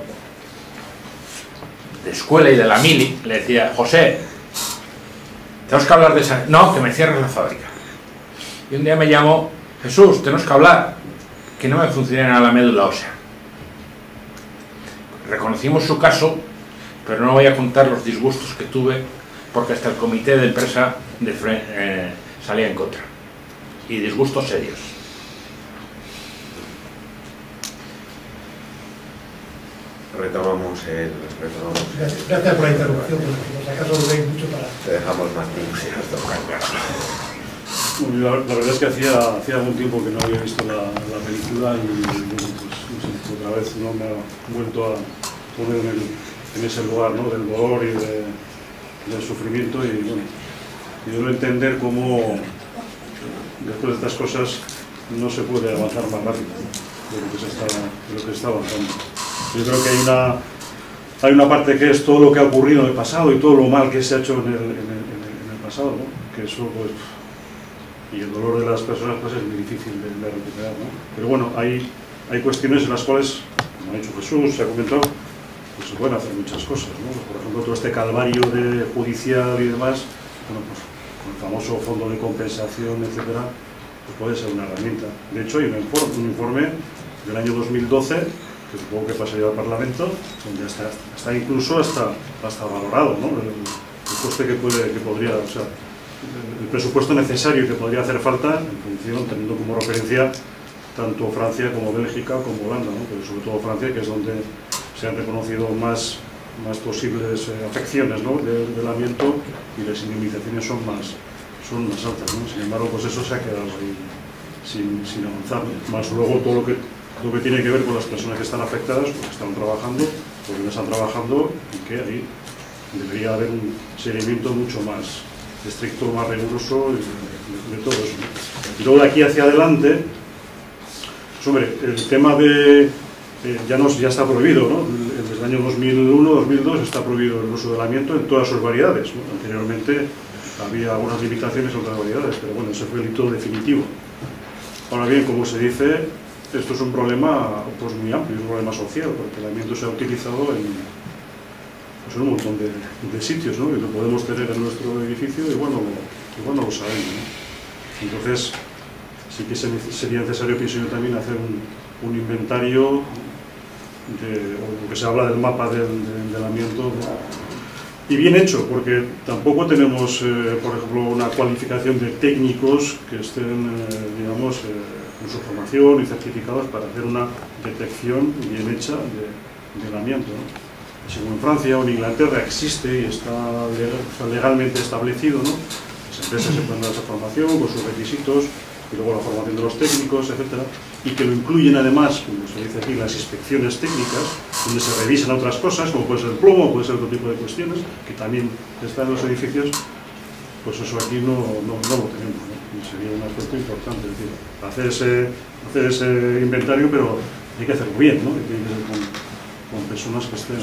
de escuela y de la mili le decía, José, tenemos que hablar de esa... No, que me cierres la fábrica. Y un día me llamó, Jesús, tenemos que hablar, que no me funciona la médula ósea. Reconocimos su caso, pero no voy a contar los disgustos que tuve, porque hasta el comité de empresa salía en contra. Y disgustos serios. Retomamos. Gracias por la interrupción, porque por si acaso lo veis mucho para... Te dejamos más tiempo. La verdad es que hacía algún tiempo que no había visto la película y bueno, pues, otra vez no me ha vuelto a poner en ese lugar, ¿no?, del dolor y del sufrimiento, y bueno, y debo entender cómo después de estas cosas no se puede avanzar más rápido de lo que se está avanzando. Yo creo que hay una parte que es todo lo que ha ocurrido en el pasado y todo lo mal que se ha hecho en el pasado, ¿no?, que eso pues, y el dolor de las personas pues es muy difícil de recuperar, ¿no? Pero bueno, hay cuestiones en las cuales, como ha dicho Jesús, se ha comentado, pues se pueden hacer muchas cosas, ¿no? Por ejemplo, todo este calvario de judicial y demás, bueno, pues con el famoso fondo de compensación, etcétera, pues puede ser una herramienta. De hecho, hay un informe del año 2012, que supongo que pasaría al Parlamento, donde está incluso hasta valorado, ¿no?, coste que podría, o sea, el presupuesto necesario que podría hacer falta en función, teniendo como referencia tanto Francia como Bélgica como Holanda, ¿no? Pero sobre todo Francia, que es donde se han reconocido más posibles afecciones, ¿no?, del amianto, y las indemnizaciones son más altas, ¿no? Sin embargo, pues eso se ha quedado ahí sin avanzar, más luego todo lo que tiene que ver con las personas que están afectadas, pues que están trabajando, porque no están trabajando, y que ahí debería haber un seguimiento mucho más estricto, más riguroso de todo eso, ¿no? Y luego de aquí hacia adelante, pues, hombre, el tema de ya está prohibido, ¿no? Desde el año 2001-2002 está prohibido el uso del amianto en todas sus variedades, ¿no? Anteriormente había algunas limitaciones en otras variedades, pero bueno, ese fue el hito definitivo. Ahora bien, como se dice, esto es un problema pues muy amplio, es un problema social, porque el amianto se ha utilizado en un montón de sitios, ¿no? Y lo podemos tener en nuestro edificio, igual no lo sabemos, ¿no? Entonces, sí que sería necesario, pienso yo también, hacer un inventario o lo que se habla del mapa del amianto, ¿no? Y bien hecho, porque tampoco tenemos, por ejemplo, una cualificación de técnicos que estén, digamos, con su formación y certificados para hacer una detección bien hecha del amianto, ¿no? Según en Francia o en Inglaterra existe y está legalmente establecido, ¿no? Las empresas se pueden dar esa formación con sus requisitos, y luego la formación de los técnicos, etcétera, y que lo incluyen además, como se dice aquí, las inspecciones técnicas, donde se revisan otras cosas, como puede ser el plomo, puede ser otro tipo de cuestiones, que también están en los edificios. Pues eso aquí no lo tenemos, ¿no? Y sería un aspecto importante, es decir, hacer ese inventario, pero hay que hacerlo bien, ¿no? Y tiene que ser con personas que estén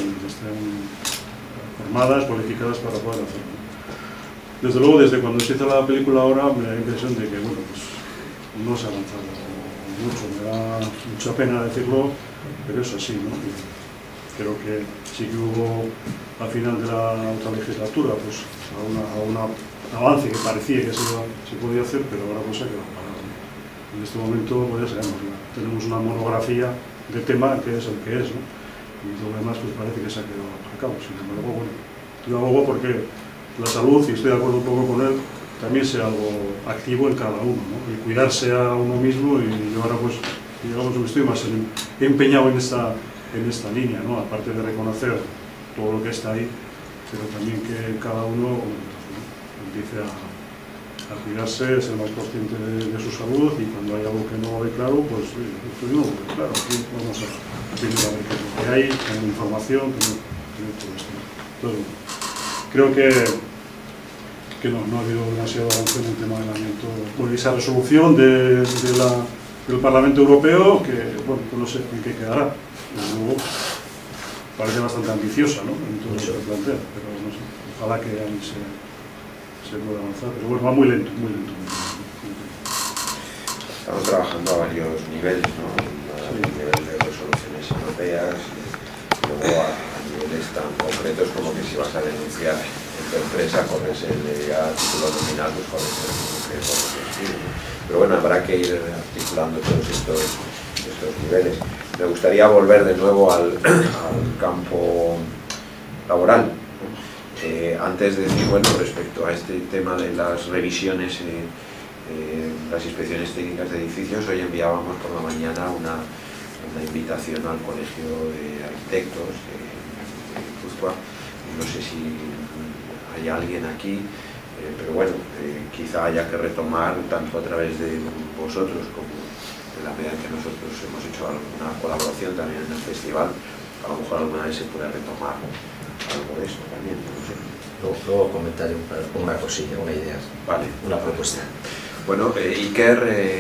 formadas, cualificadas para poder hacerlo. Desde luego, desde cuando se hizo la película ahora, me da la impresión de que, bueno, pues no se ha avanzado mucho, me da mucha pena decirlo, pero es así, ¿no? Y creo que sí que hubo, al final de la otra legislatura, pues a un avance que parecía que se podía hacer, pero ahora pues se ha quedado parado, ¿no? En este momento, pues ya sabemos, tenemos una monografía de tema que es el que es, ¿no? Y lo demás pues parece que se ha quedado a cabo. Sin embargo, bueno, yo abogo porque la salud, y estoy de acuerdo un poco con él, también sea algo activo en cada uno, ¿no? Y cuidarse a uno mismo, y yo ahora pues, digamos, estoy más empeñado en esta línea, ¿no? Aparte de reconocer todo lo que está ahí, pero también que cada uno empiece a cuidarse, ser más consciente de su salud, y cuando hay algo que no ve claro, pues esto no lo ve claro, aquí vamos a venir a ver qué es lo que hay, con información, con todo esto, ¿no? Entonces, creo que no ha habido demasiado avance en el tema del amianto. Bueno, esa resolución del Parlamento Europeo, que, bueno, pues no sé en qué quedará. Luego, parece bastante ambiciosa, ¿no?, en todo lo que plantea, pero no sé, ojalá que ahí se pueda avanzar. Pero bueno, va muy lento, muy lento. Estamos trabajando a varios niveles, ¿no? A nivel de resoluciones europeas, y luego a niveles tan concretos como que si vas a denunciar en tu empresa, corres el título nominal, pues corres el estilo, ¿no? Pero bueno, habrá que ir articulando todos estos niveles. Me gustaría volver de nuevo al campo laboral. Antes de decir, bueno, respecto a este tema de las revisiones, las inspecciones técnicas de edificios, hoy enviábamos por la mañana una invitación al Colegio de Arquitectos de Guipúzcoa. No sé si hay alguien aquí, pero bueno, quizá haya que retomar, tanto a través de vosotros como en la medida en que nosotros hemos hecho alguna colaboración también en el festival, a lo mejor alguna vez se puede retomar algo de esto también, no sé. Luego comentaré una cosilla, una idea, vale, una propuesta. Bueno, Iker,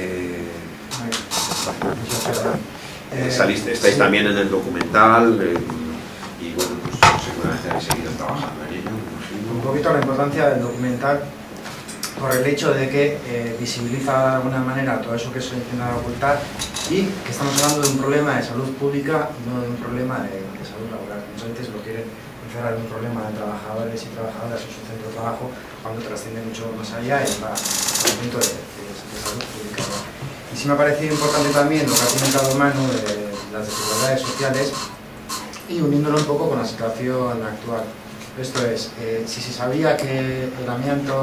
estáis también en el documental, y bueno, pues seguramente habéis seguido trabajando en ello. Un poquito la importancia del documental por el hecho de que visibiliza de alguna manera todo eso que se intenta ocultar, y que estamos hablando de un problema de salud pública, no de un problema de salud laboral. Muchas veces lo quieren encerrar en un problema de trabajadores y trabajadoras en su centro de trabajo, cuando trasciende mucho más allá y va al momento de salud pública, ¿no? Y sí me ha parecido importante también lo que ha comentado Manu de las desigualdades sociales, y uniéndolo un poco con la situación actual. Esto es, si se sabía que el amianto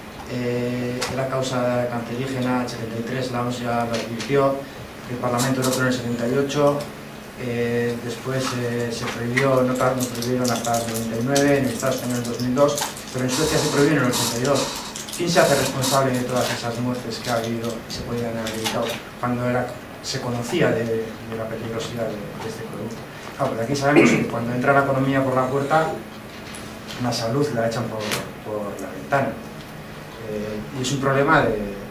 era causa cancerígena, el 73 la OMS ya lo advirtió, el Parlamento Europeo en el 78, después se prohibió, no prohibieron hasta el 99, en el Estado español en el 2002, pero en Suecia se prohibió en el 82. ¿Quién se hace responsable de todas esas muertes que ha habido y se podían haber evitado cuando se conocía de la peligrosidad de este producto? Claro, porque aquí sabemos que cuando entra la economía por la puerta, la salud la echan por la ventana. Y es un problema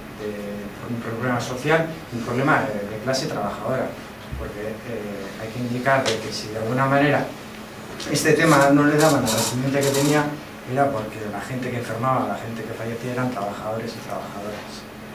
un problema social, un problema de clase trabajadora, porque hay que indicar de que si de alguna manera este tema no le daban la trascendencia que tenía, era porque la gente que enfermaba, la gente que fallecía eran trabajadores y trabajadoras.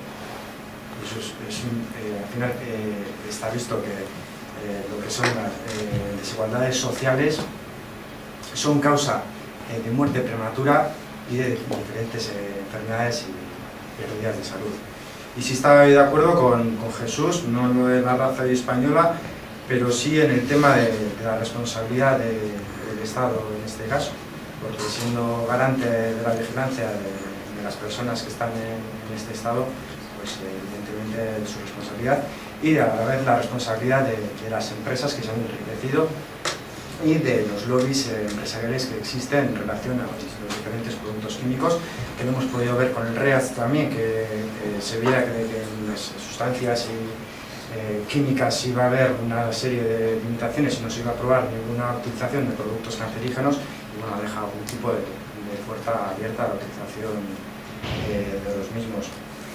Y eso al final está visto que lo que son las desigualdades sociales son causa de muerte prematura y de diferentes enfermedades y pérdidas de salud. Y sí estaba de acuerdo con Jesús, no lo de la raza española, pero sí en el tema de la responsabilidad del Estado en este caso, porque siendo garante de la vigilancia de las personas que están en este Estado, pues evidentemente de su responsabilidad y a la vez la responsabilidad de las empresas que se han enriquecido y de los lobbies empresariales que existen en relación a los diferentes productos químicos, que lo hemos podido ver con el REACT también, que se veía que en las sustancias químicas iba a haber una serie de limitaciones y no se iba a aprobar ninguna utilización de productos cancerígenos, y bueno, deja algún tipo de puerta abierta a la utilización de los mismos.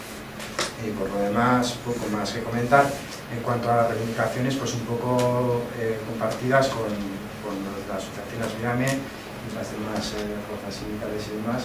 Y por lo demás, poco más que comentar. En cuanto a las reivindicaciones, pues un poco compartidas con las asociaciones VIAME y las demás fuerzas sindicales y demás.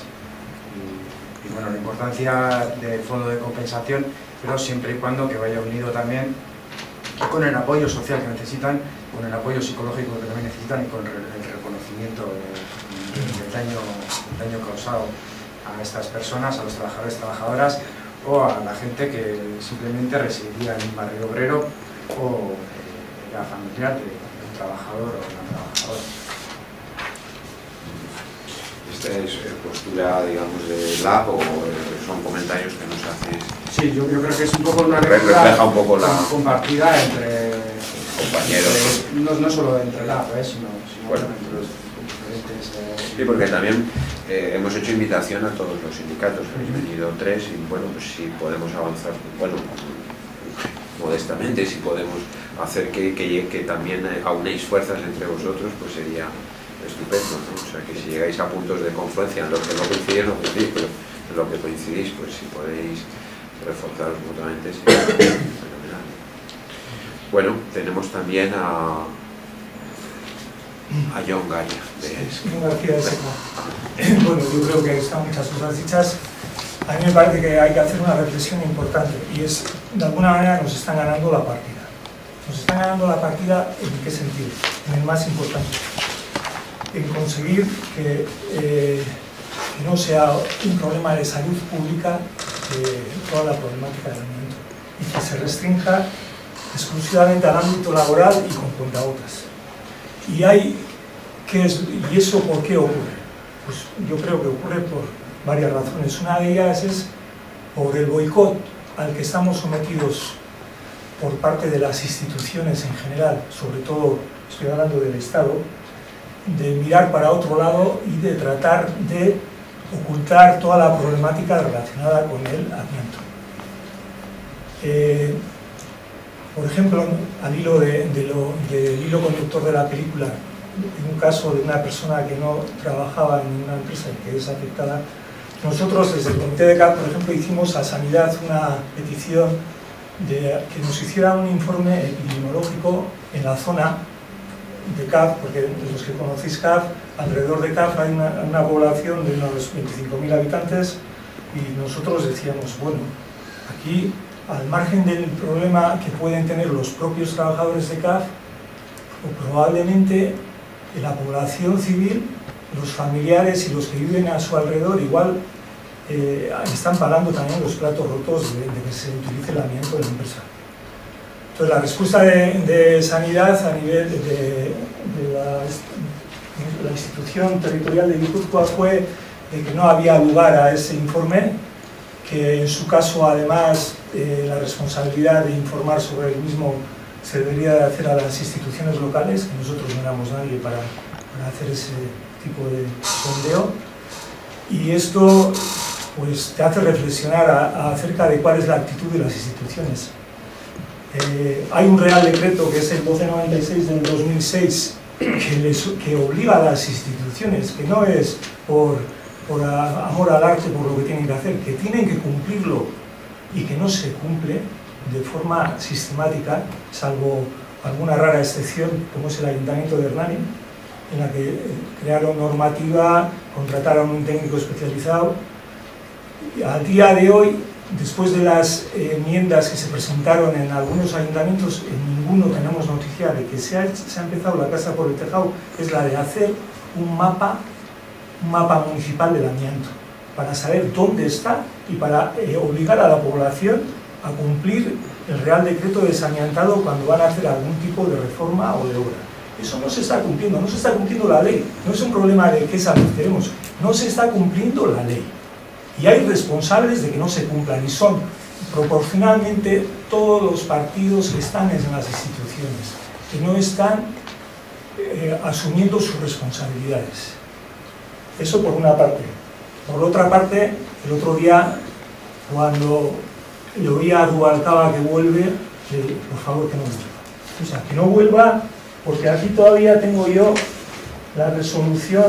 Y bueno, la importancia del fondo de compensación, pero siempre y cuando que vaya unido también con el apoyo social que necesitan, con el apoyo psicológico que también necesitan y con el reconocimiento del daño causado a estas personas, a los trabajadores y trabajadoras, o a la gente que simplemente residía en un barrio obrero o era familiar de un trabajador o una trabajadora. ¿Esta es postura, digamos, de LAB o son comentarios que nos haces? Sí, yo creo que es un poco una refleja un poco la compartida entre compañeros. No solo entre LAB, sino bueno, entre los diferentes... Sí, porque también hemos hecho invitación a todos los sindicatos, habéis venido 3 y bueno, pues si podemos avanzar, bueno, modestamente, si podemos hacer que también aunéis fuerzas entre vosotros, pues sería estupendo, ¿no? O sea, que si llegáis a puntos de confluencia en los que no coincidís, no coincidís, pero en lo que coincidís, pues si podéis reforzaros mutuamente, sería fenomenal. Bueno, tenemos también a John Garia de SECO. Bueno, yo creo que están muchas cosas dichas. A mí me parece que hay que hacer una reflexión importante y es, de alguna manera nos están ganando la partida. Nos están ganando la partida ¿en qué sentido? En el más importante. En conseguir que no sea un problema de salud pública toda la problemática del amianto y que se restrinja exclusivamente al ámbito laboral y con cuentagotas. ¿Y eso por qué ocurre? Pues yo creo que ocurre por varias razones. Una de ellas es por el boicot al que estamos sometidos por parte de las instituciones en general, sobre todo estoy hablando del Estado, de mirar para otro lado y de tratar de ocultar toda la problemática relacionada con el amianto. Por ejemplo, al hilo del hilo conductor de la película, en un caso de una persona que no trabajaba en una empresa y que es afectada, nosotros desde el Comité de CAF, por ejemplo, hicimos a Sanidad una petición de que nos hiciera un informe epidemiológico en la zona de CAF, porque los que conocéis CAF, alrededor de CAF hay una población de unos 25.000 habitantes y nosotros decíamos, bueno, aquí al margen del problema que pueden tener los propios trabajadores de CAF, o probablemente la población civil, los familiares y los que viven a su alrededor, igual están pagando también los platos rotos de que se utilice el amianto en la empresa. Entonces la respuesta de Sanidad a nivel de la institución territorial de Guipúzcoa fue de que no había lugar a ese informe, que en su caso además la responsabilidad de informar sobre el mismo se debería de hacer a las instituciones locales, que nosotros no éramos nadie para hacer ese tipo de sondeo. Y esto pues te hace reflexionar acerca de cuál es la actitud de las instituciones. Hay un Real Decreto, que es el 1296 del 2006, que obliga a las instituciones, que no es por amor al arte, por lo que tienen que hacer, que tienen que cumplirlo y que no se cumple de forma sistemática, salvo alguna rara excepción, como es el Ayuntamiento de Hernani, en la que crearon normativa, contrataron un técnico especializado. Y al día de hoy, después de las enmiendas que se presentaron en algunos ayuntamientos, en ninguno tenemos noticia de que se ha empezado la casa por el tejado, es la de hacer un mapa municipal del amianto, para saber dónde está y para obligar a la población a cumplir el Real Decreto de desamiantado cuando van a hacer algún tipo de reforma o de obra. Eso no se está cumpliendo, no se está cumpliendo la ley. No es un problema de qué salud queremos, no se está cumpliendo la ley. Y hay responsables de que no se cumplan, y son proporcionalmente todos los partidos que están en las instituciones, que no están asumiendo sus responsabilidades. Eso por una parte. Por otra parte, el otro día, cuando le oía a Rubalcaba que vuelve, por favor que no vuelva. O sea, que no vuelva, porque aquí todavía tengo yo la resolución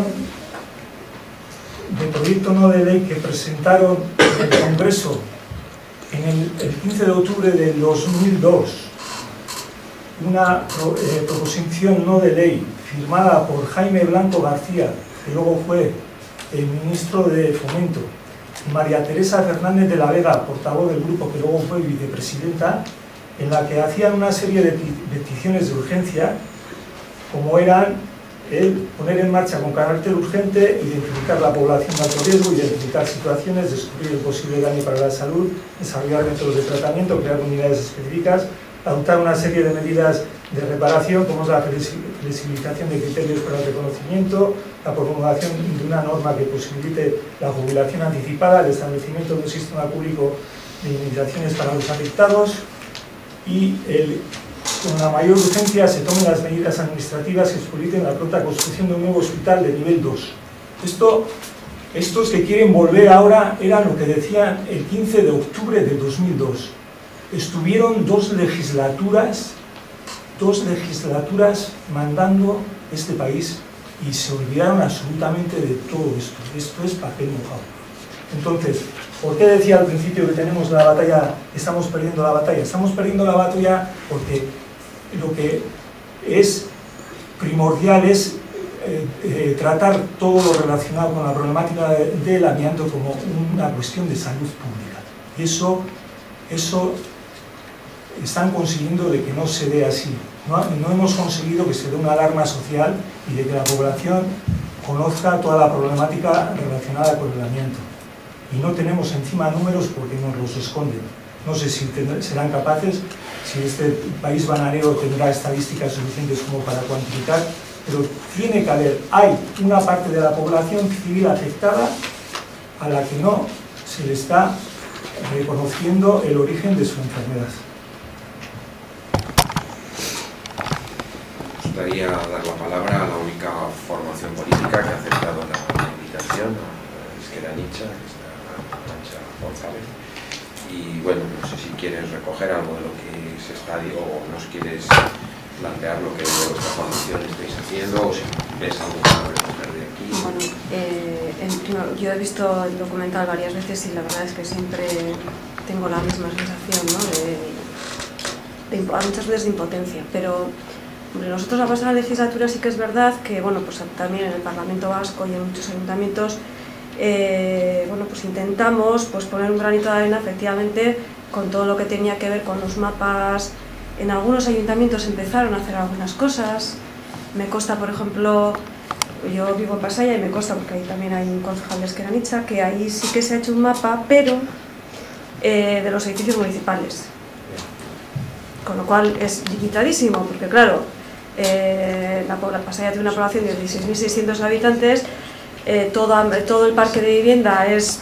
de proyecto no de ley que presentaron en el Congreso el 15 de octubre del 2002, una proposición no de ley firmada por Jaime Blanco García, que luego fue el ministro de Fomento, y María Teresa Fernández de la Vega, portavoz del grupo, que luego fue vicepresidenta, en la que hacían una serie de peticiones de urgencia, como eran el poner en marcha con carácter urgente, identificar la población de alto riesgo, identificar situaciones, descubrir el posible daño para la salud, desarrollar métodos de tratamiento, crear unidades específicas, adoptar una serie de medidas de reparación, como es la flexibilización de criterios para el reconocimiento, la promulgación de una norma que posibilite la jubilación anticipada, el establecimiento de un sistema público de indemnizaciones para los afectados y con la mayor urgencia se tomen las medidas administrativas que expoliten la pronta construcción de un nuevo hospital de nivel 2. Estos que quieren volver ahora eran lo que decían el 15 de octubre de 2002. Estuvieron dos legislaturas mandando este país y se olvidaron absolutamente de todo esto. Esto es papel mojado. Entonces, ¿por qué decía al principio que tenemos la batalla, estamos perdiendo la batalla? Estamos perdiendo la batalla porque lo que es primordial es tratar todo lo relacionado con la problemática del amianto como una cuestión de salud pública. Y eso están consiguiendo de que no se dé así. No hemos conseguido que se dé una alarma social y de que la población conozca toda la problemática relacionada con el amianto. Y no tenemos encima números porque nos los esconden. No sé si serán capaces, si este país bananero tendrá estadísticas suficientes como para cuantificar, pero tiene que haber, hay una parte de la población civil afectada a la que no se le está reconociendo el origen de su enfermedad. Me gustaría dar la palabra a la única formación política que ha aceptado la invitación, a Esquerra Nietzsche, que está Arancha González. Y bueno, no sé si quieres recoger algo de lo que se está diciendo o nos quieres plantear lo que de vuestra formación estáis haciendo o si ves algo para recoger de aquí. Bueno, yo he visto el documental varias veces y la verdad es que siempre tengo la misma sensación, ¿no? Muchas veces de impotencia, pero hombre, nosotros la pasada legislatura sí que es verdad que, bueno, pues también en el Parlamento Vasco y en muchos ayuntamientos bueno, pues intentamos poner un granito de arena efectivamente con todo lo que tenía que ver con los mapas. En algunos ayuntamientos empezaron a hacer algunas cosas. Me consta, por ejemplo, yo vivo en Pasaya y me consta, porque ahí también hay un concejal de Esquerra Nietzsche, que ahí sí que se ha hecho un mapa, pero de los edificios municipales. Con lo cual es limitadísimo, porque claro, Pasaia tiene una población de 16.600 habitantes, todo el parque de vivienda es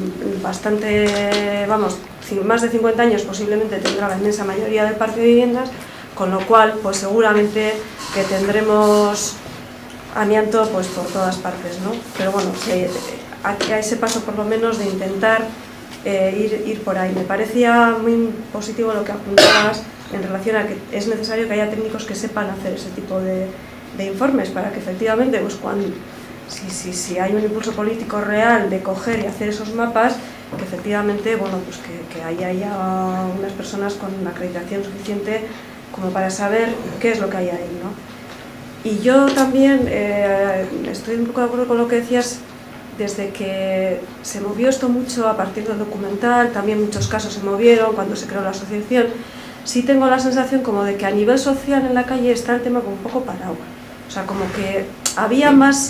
bastante, vamos, más de 50 años posiblemente tendrá la inmensa mayoría del parque de viviendas, con lo cual pues seguramente que tendremos amianto pues por todas partes, ¿no? Pero bueno, a ese paso por lo menos de intentar ir por ahí. Me parecía muy positivo lo que apuntabas en relación a que es necesario que haya técnicos que sepan hacer ese tipo de informes para que efectivamente, pues si hay un impulso político real de coger y hacer esos mapas, que efectivamente, bueno, pues que haya unas personas con una acreditación suficiente como para saber qué es lo que hay ahí, ¿no? Y yo también estoy un poco de acuerdo con lo que decías, desde que se movió esto mucho a partir del documental, también muchos casos se movieron cuando se creó la asociación. Sí tengo la sensación como de que a nivel social en la calle está el tema como un poco parado. O sea, como que había más,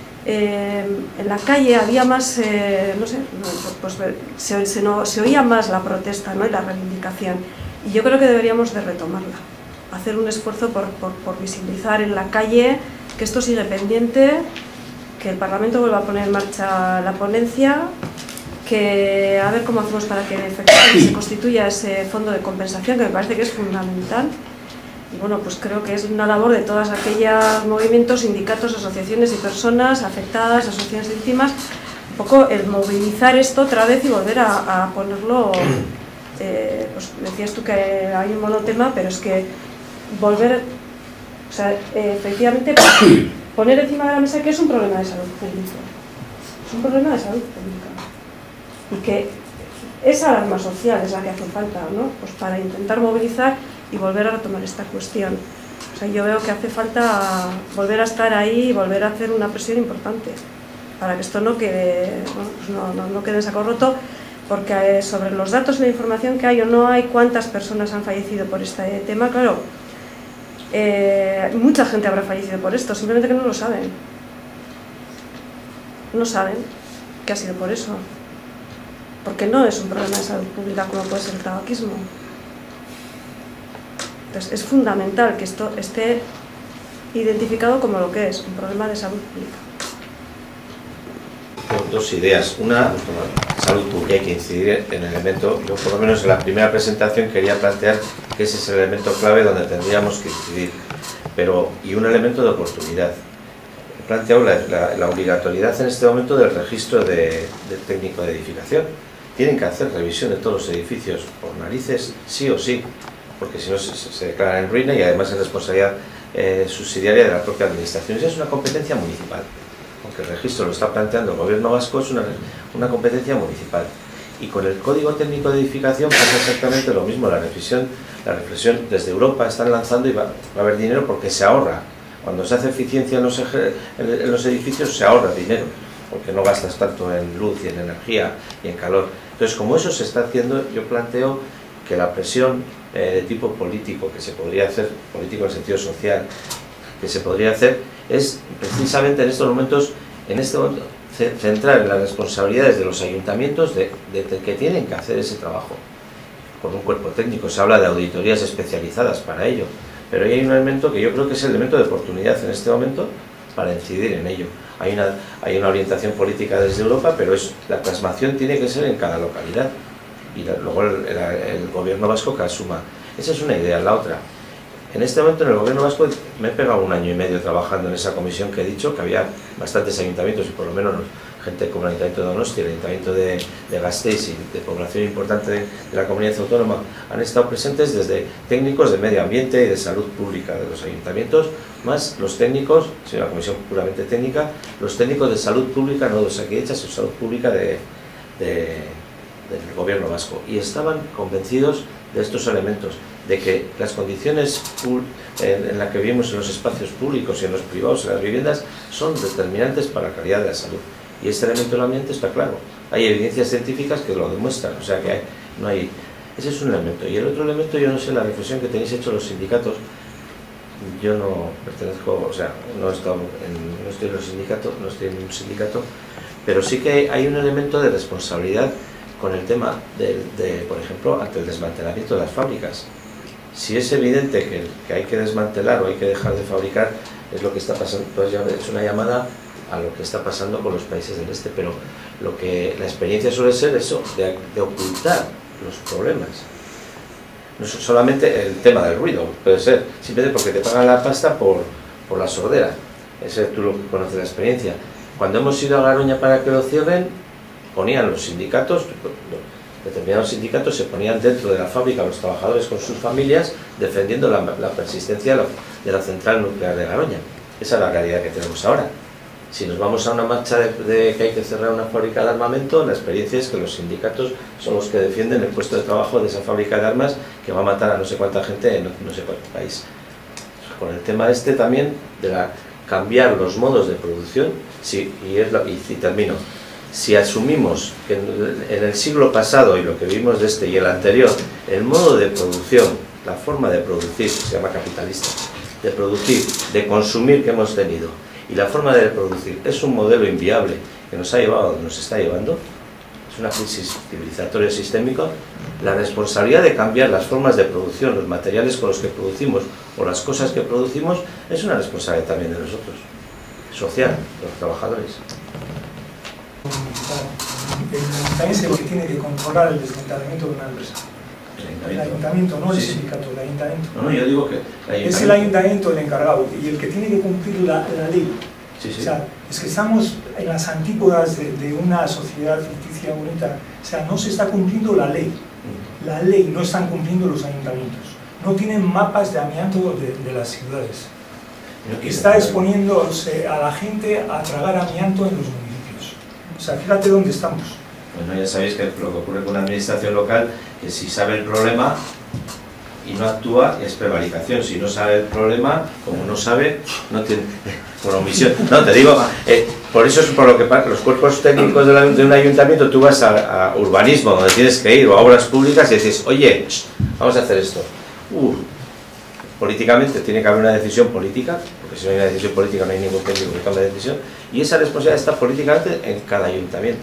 en la calle había más, no sé, pues se oía más la protesta, ¿no? Y la reivindicación. Y yo creo que deberíamos de retomarla, hacer un esfuerzo por visibilizar en la calle que esto sigue pendiente, que el Parlamento vuelva a poner en marcha la ponencia, que a ver cómo hacemos para que efectivamente se constituya ese fondo de compensación, que me parece que es fundamental. Y bueno, pues creo que es una labor de todos aquellos movimientos, sindicatos, asociaciones y personas afectadas, asociaciones de víctimas, un poco el movilizar esto otra vez y volver a ponerlo, pues decías tú que hay un monotema, pero es que volver, o sea, efectivamente poner encima de la mesa que es un problema de salud pública. Es un problema de salud pública. Y que esa alarma social es la que hace falta, ¿no? Pues para intentar movilizar y volver a retomar esta cuestión. O sea, yo veo que hace falta volver a estar ahí y volver a hacer una presión importante para que esto no quede, bueno, pues no quede en saco roto, porque sobre los datos y la información que hay o no hay, cuántas personas han fallecido por este tema, claro, mucha gente habrá fallecido por esto, simplemente que no lo saben. No saben que ha sido por eso. Porque no es un problema de salud pública como puede ser el tabaquismo. Entonces es fundamental que esto esté identificado como lo que es, un problema de salud pública. Dos ideas. Una, salud pública, hay que incidir en el elemento, yo por lo menos en la primera presentación quería plantear que ese es el elemento clave donde tendríamos que incidir, y un elemento de oportunidad. He planteado la obligatoriedad en este momento del registro del técnico de edificación. Tienen que hacer revisión de todos los edificios por narices, sí o sí, porque si no se declaran en ruina y además es responsabilidad subsidiaria de la propia administración. Esa es una competencia municipal, aunque el registro lo está planteando el gobierno vasco, es una competencia municipal. Y con el Código Técnico de Edificación pasa exactamente lo mismo, la reflexión desde Europa están lanzando y va a haber dinero porque se ahorra. Cuando se hace eficiencia en los edificios se ahorra dinero, porque no gastas tanto en luz y en energía y en calor. Entonces, como eso se está haciendo, yo planteo que la presión de tipo político que se podría hacer, político en el sentido social, que se podría hacer, es precisamente en estos momentos, centrar en las responsabilidades de los ayuntamientos de que tienen que hacer ese trabajo con un cuerpo técnico. Se habla de auditorías especializadas para ello, pero ahí hay un elemento que yo creo que es el elemento de oportunidad en este momento para incidir en ello. Hay una orientación política desde Europa, pero la plasmación tiene que ser en cada localidad y luego el gobierno vasco que asuma. Esa es una idea. La otra, en este momento en el gobierno vasco me he pegado 1 año y medio trabajando en esa comisión que he dicho, que había bastantes ayuntamientos y por lo menos gente como el Ayuntamiento de Donosti, el Ayuntamiento de Gasteiz y de población importante de la comunidad autónoma han estado presentes, desde técnicos de medio ambiente y de salud pública de los ayuntamientos, más los técnicos, si una comisión puramente técnica, los técnicos de salud pública, no de Osakidetza, sino salud pública del gobierno vasco, y estaban convencidos de estos elementos, de que las condiciones en las que vivimos en los espacios públicos y en los privados, en las viviendas, son determinantes para la calidad de la salud. Y este elemento del ambiente está claro. Hay evidencias científicas que lo demuestran, o sea que no hay... Ese es un elemento. Y el otro elemento, yo no sé, la reflexión que tenéis hecho los sindicatos, yo no pertenezco, o sea, no estoy en los sindicatos, no estoy en un sindicato, pero sí que hay un elemento de responsabilidad con el tema por ejemplo, ante el desmantelamiento de las fábricas. Si es evidente que hay que desmantelar o hay que dejar de fabricar, es lo que está pasando, pues es una llamada a lo que está pasando con los países del este, pero lo que la experiencia suele ser eso, de ocultar los problemas. No es solamente el tema del ruido, puede ser simplemente porque te pagan la pasta por la sordera. Ese tú lo conoces la experiencia. Cuando hemos ido a Garoña para que lo cierren, ponían los sindicatos, determinados sindicatos se ponían dentro de la fábrica, los trabajadores con sus familias, defendiendo la persistencia de la central nuclear de Garoña. Esa es la realidad que tenemos ahora. Si nos vamos a una marcha de que hay que cerrar una fábrica de armamento, la experiencia es que los sindicatos son los que defienden el puesto de trabajo de esa fábrica de armas que va a matar a no sé cuánta gente en no sé cuánto país. Con el tema este también de cambiar los modos de producción, y termino, si asumimos que en el siglo pasado y lo que vimos de este y el anterior, el modo de producción, la forma de producir, se llama capitalista, de producir, de consumir que hemos tenido, y la forma de producir es un modelo inviable que nos ha llevado a donde nos está llevando, es una crisis civilizatoria sistémica, la responsabilidad de cambiar las formas de producción, los materiales con los que producimos o las cosas que producimos, es una responsabilidad también de nosotros, social, de los trabajadores. El ayuntamiento es el que tiene que controlar el desmantelamiento de una empresa. El ayuntamiento, no el sindicato, el ayuntamiento. No, yo digo que es el ayuntamiento el encargado y el que tiene que cumplir la ley. O sea, es que estamos en las antípodas de una sociedad ficticia bonita. O sea, no se está cumpliendo la ley. La ley no están cumpliendo los ayuntamientos. No tienen mapas de amianto de las ciudades. Está exponiéndose a la gente a tragar amianto en los municipios. O sea, fíjate dónde estamos. Bueno, ya sabéis que lo que ocurre con una administración local, que si sabe el problema y no actúa, es prevaricación. Si no sabe el problema, como no sabe, no tiene... por omisión. No, te digo, por eso es por lo que los cuerpos técnicos de un ayuntamiento, tú vas a urbanismo, donde tienes que ir, o a obras públicas, y dices, oye, vamos a hacer esto. Políticamente tiene que haber una decisión política, porque si no hay una decisión política no hay ningún técnico que tome la decisión, y esa responsabilidad está políticamente en cada ayuntamiento.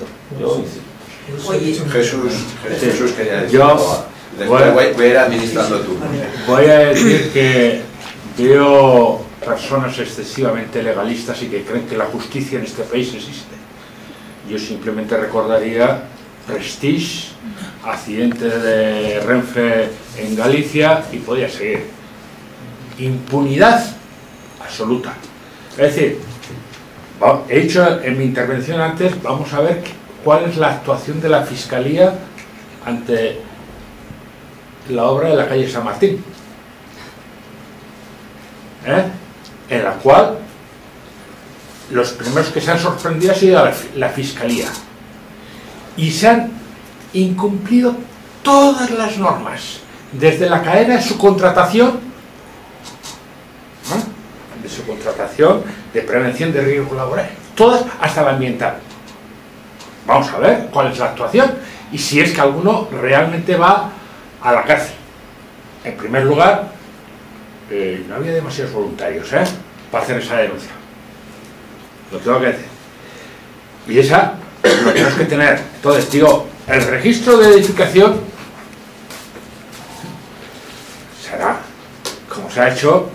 Jesús quería decir, voy a ir administrando tú. Voy a decir que veo personas excesivamente legalistas y que creen que la justicia en este país existe. Yo simplemente recordaría Prestige, accidente de Renfe en Galicia, y podía seguir. Impunidad absoluta. Es decir, he dicho en mi intervención antes, vamos a ver cuál es la actuación de la Fiscalía ante la obra de la calle San Martín, en la cual los primeros que se han sorprendido ha sido la Fiscalía, y se han incumplido todas las normas, desde la cadena de su contratación, de prevención de riesgos laborales, todas hasta la ambiental. Vamos a ver cuál es la actuación y si es que alguno realmente va a la cárcel. En primer lugar, no había demasiados voluntarios para hacer esa denuncia. Lo tengo que decir. Y esa lo tenemos que tener. Entonces, digo, el registro de edificación será, como se ha hecho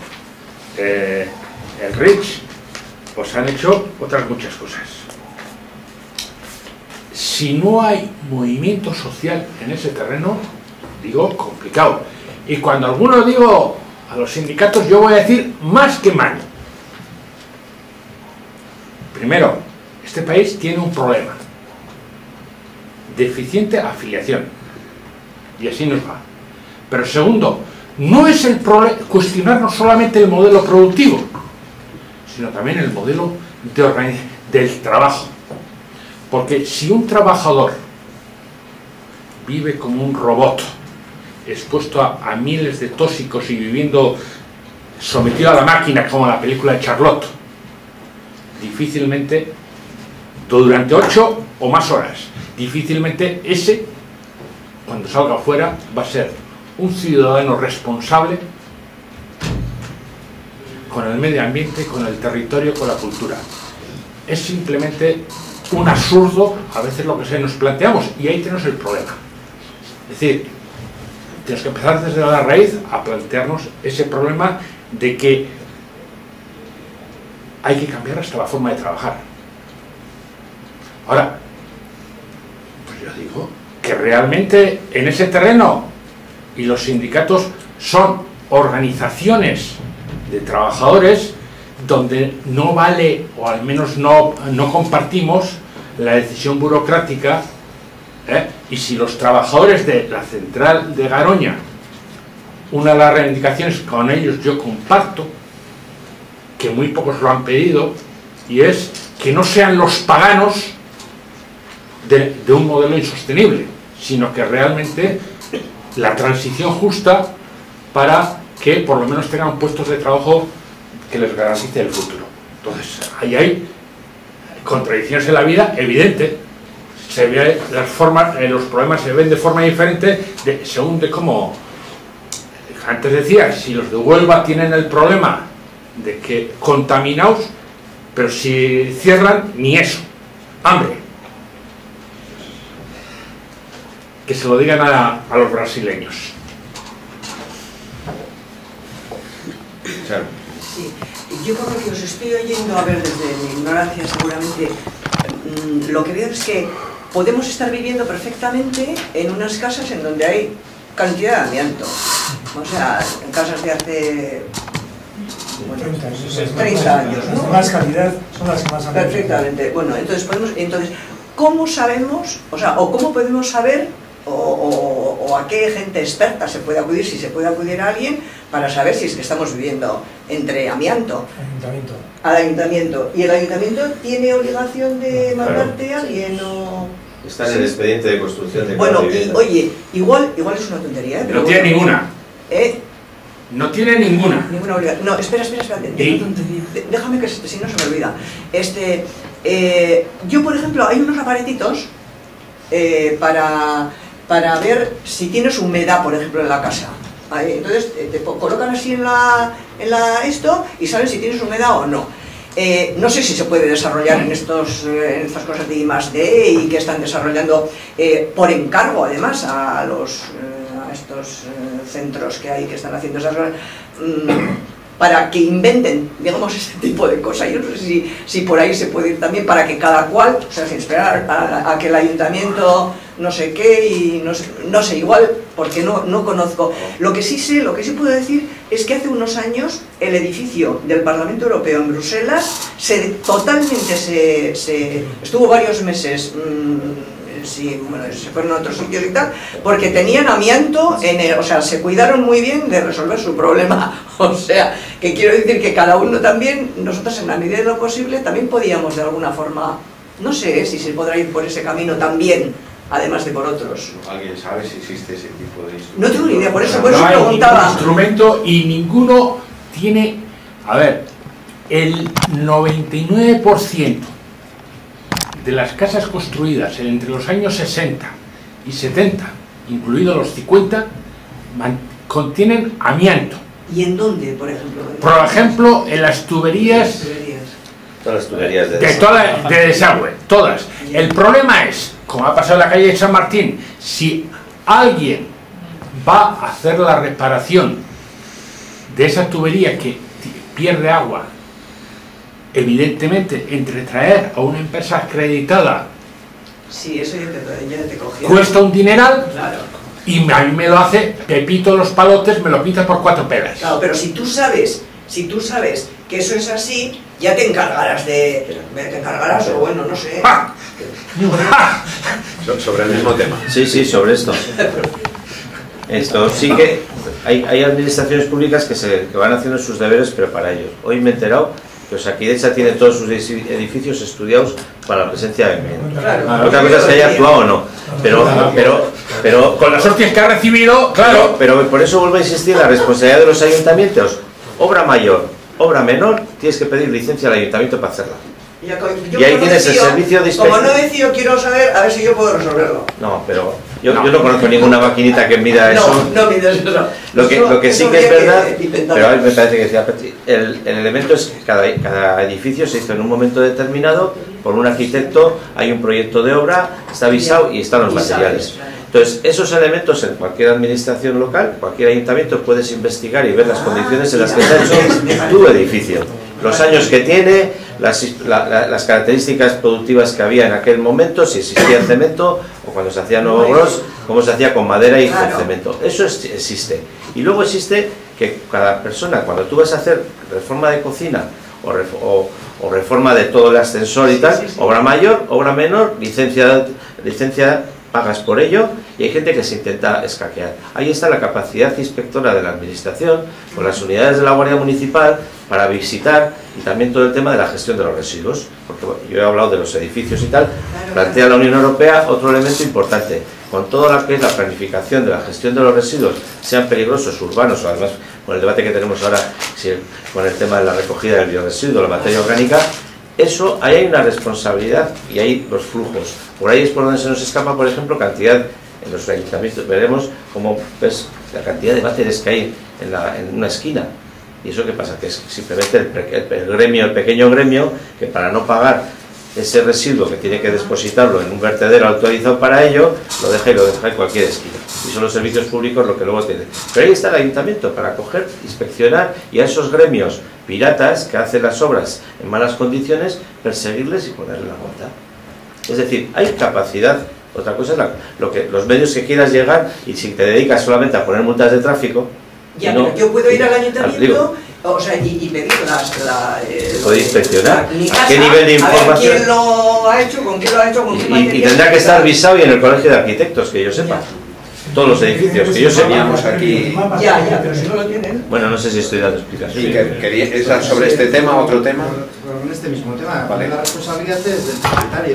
el RICH, pues han hecho otras muchas cosas. Si no hay movimiento social en ese terreno, digo, complicado. Y cuando alguno digo a los sindicatos, yo voy a decir más que mal. Primero, este país tiene un problema. Deficiente afiliación. Y así nos va. Pero segundo, no es el problema cuestionarnos solamente el modelo productivo, sino también el modelo del trabajo. Porque si un trabajador vive como un robot, expuesto a miles de tóxicos y viviendo sometido a la máquina, como la película de Charlotte, difícilmente, durante 8 o más horas, difícilmente ese, cuando salga afuera, va a ser un ciudadano responsable con el medio ambiente, con el territorio, con la cultura. Es simplemente un absurdo a veces lo que nos planteamos, y ahí tenemos el problema. Es decir, tenemos que empezar desde la raíz a plantearnos ese problema de que hay que cambiar hasta la forma de trabajar. Ahora, pues yo digo que realmente en ese terreno, y los sindicatos son organizaciones de trabajadores donde no vale, o al menos no compartimos la decisión burocrática, y si los trabajadores de la central de Garoña, una de las reivindicaciones con ellos yo comparto, que muy pocos lo han pedido, y es que no sean los paganos de un modelo insostenible, sino que realmente la transición justa para que por lo menos tengan puestos de trabajo que les garantice el futuro. Entonces, ahí hay contradicciones en la vida, evidente. Se ve las formas, los problemas se ven de forma diferente según de cómo. Antes decía, si los de Huelva tienen el problema de que contaminados, pero si cierran, ni eso, hambre. Que se lo digan a los brasileños. Claro. Sí, yo por lo que os estoy oyendo, a ver, desde mi ignorancia seguramente, lo que veo es que podemos estar viviendo perfectamente en unas casas en donde hay cantidad de amianto. O sea, en casas de hace... Bueno, 30 años, ¿no? Las de más calidad son las que más han... Perfectamente. Bueno, entonces ¿cómo sabemos, o sea, o cómo podemos saber, o a qué gente experta se puede acudir, si se puede acudir a alguien, para saber si es que estamos viviendo entre amianto? Ayuntamiento. Al ayuntamiento. ¿Y el ayuntamiento tiene obligación de mandarte a alguien o...? Está en el expediente de construcción de bueno, cada vivienda. Oye, igual es una tontería, pero no tiene ninguna. No tiene ninguna. Ninguna obligación. No, espera. Déjame que si no se me olvida. Yo, por ejemplo, hay unos aparatitos para ver si tienes humedad, por ejemplo, en la casa. Entonces te colocan así en la esto y saben si tienes humedad o no. No sé si se puede desarrollar en estas cosas de I+D y que están desarrollando por encargo, además, a estos centros que hay que están haciendo esas cosas, para que inventen, digamos, este tipo de cosas. Yo no sé si por ahí se puede ir también para que cada cual, o sea, sin esperar a que el ayuntamiento no sé qué, y no sé, igual, porque no conozco. Lo que sí puedo decir es que hace unos años el edificio del Parlamento Europeo en Bruselas totalmente estuvo varios meses, bueno, se fueron a otros sitios y tal, porque tenían amianto, o sea, se cuidaron muy bien de resolver su problema. O sea, que quiero decir que cada uno también, nosotros en la medida de lo posible, también podíamos de alguna forma, no sé si se podrá ir por ese camino también, además de por otros. ¿Alguien sabe si existe ese tipo de instrumento? No tengo ni idea, por eso no hay preguntaba. Ningún instrumento y ninguno tiene... A ver, el 99% de las casas construidas entre los años 60 y 70, incluidos los 50, contienen amianto. ¿Y en dónde, por ejemplo? Por ejemplo, en las tuberías... Todas las tuberías de desagüe, todas. El problema es, como ha pasado en la calle de San Martín, si alguien va a hacer la reparación de esa tubería que pierde agua, evidentemente, entre traer a una empresa acreditada, sí, eso ya te cogí. Cuesta un dineral, claro. Y a mí me lo hace Pepito Los Palotes, me lo pinta por 4 pelas. Claro, pero si tú sabes que eso es así, ya te encargarás o bueno, no sé. Sobre el mismo tema. Sí, sobre esto. Esto sí que hay administraciones públicas que van haciendo sus deberes, pero para ellos. Hoy me he enterado que Osakidetza tiene todos sus edificios estudiados para la presencia de amianto. Claro. Otra cosa es que haya actuado o no, pero con las hostias que ha recibido, claro. Pero por eso vuelvo a insistir, la responsabilidad de los ayuntamientos, obra mayor, obra menor, tienes que pedir licencia al ayuntamiento para hacerla. Y ahí tienes el servicio de inspección. Como no decido, quiero saber a ver si yo puedo resolverlo. No, pero yo no conozco ninguna maquinita que mida eso. No mides eso. Lo que sí que es verdad, pero a mí me parece que decía Petri, el elemento es que cada edificio se hizo en un momento determinado por un arquitecto, hay un proyecto de obra, está avisado y están los materiales. Entonces, esos elementos en cualquier administración local, cualquier ayuntamiento, puedes investigar y ver las condiciones en las que se ha hecho tu edificio, los años que tiene, las características productivas que había en aquel momento, si existía el cemento o cuando se hacía nuevo gros, cómo se hacía con madera y con cemento. Eso existe. Y luego existe que cada persona, cuando tú vas a hacer reforma de cocina o reforma de todo el ascensor y tal, obra mayor, obra menor, licencia pagas por ello, y hay gente que se intenta escaquear. Ahí está la capacidad inspectora de la administración, con las unidades de la Guardia Municipal, para visitar, y también todo el tema de la gestión de los residuos, porque bueno, yo he hablado de los edificios y tal, plantea la Unión Europea otro elemento importante, con todo lo que es la planificación de la gestión de los residuos, sean peligrosos, urbanos, o además con el debate que tenemos ahora con el tema de la recogida del biorresiduo, la materia orgánica, eso, ahí hay una responsabilidad y hay los flujos. Por ahí es por donde se nos escapa, por ejemplo, cantidad en los ayuntamientos. Veremos cómo ves la cantidad de váteres que hay en una esquina. ¿Y eso qué pasa? Que es simplemente el pequeño gremio, que para no pagar ese residuo que tiene que depositarlo en un vertedero autorizado para ello, lo deja en cualquier esquina. Y son los servicios públicos lo que luego tienen. Pero ahí está el ayuntamiento para coger, inspeccionar, y a esos gremios piratas que hacen las obras en malas condiciones, perseguirles y ponerle la multa. Es decir, hay capacidad. Otra cosa es los medios que quieras llegar, y si te dedicas solamente a poner multas de tráfico. Ya, pero yo puedo ir al ayuntamiento, o sea, y pedir puede inspeccionar a qué nivel de información, a ver quién lo ha hecho, con quién lo ha hecho, con qué material. Y tendrá que estar visado y en el colegio de arquitectos, que yo sepa. Todos los edificios, que yo sepa. Aquí. Ya, pero si no lo tienen. Bueno, no sé si estoy dando explicación. Sí, ¿es sobre este tema o otro tema? Con este mismo tema, vale. La responsabilidad es del propietario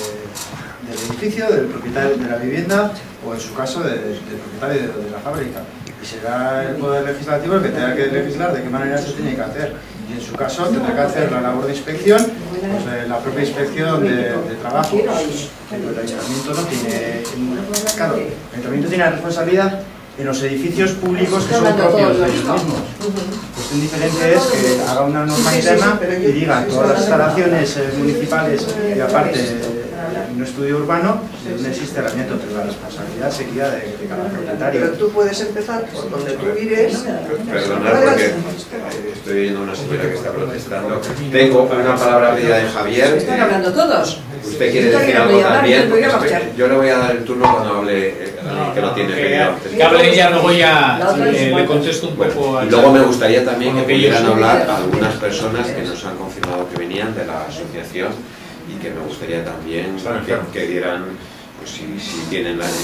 del edificio, del propietario de la vivienda, o en su caso del propietario de la fábrica. Y será el Poder Legislativo el que tenga que legislar de qué manera se tiene que hacer. Y en su caso tendrá que hacer la labor de inspección, pues, la propia inspección de trabajo. Pero el ayuntamiento no tiene... Claro, el ayuntamiento tiene la responsabilidad en los edificios públicos que son propios de ellos mismos. Cuestión diferente es que haga una norma interna y diga todas las instalaciones municipales y aparte un estudio urbano donde existe el amianto, pero la responsabilidad sería de cada propietario. Pero tú puedes empezar por donde tú vives. Perdonad porque estoy oyendo a una señora que está protestando. Tengo una palabra pedida de Javier. Están hablando todos. ¿Usted quiere decir algo también? Yo le voy a dar el turno cuando hable que lo tiene pedido. Que hable ella, luego ya le contesto un poco. Y luego me gustaría también que pudieran hablar a algunas personas que nos han confirmado que venían de la asociación, y que me gustaría también que dieran, pues si tienen la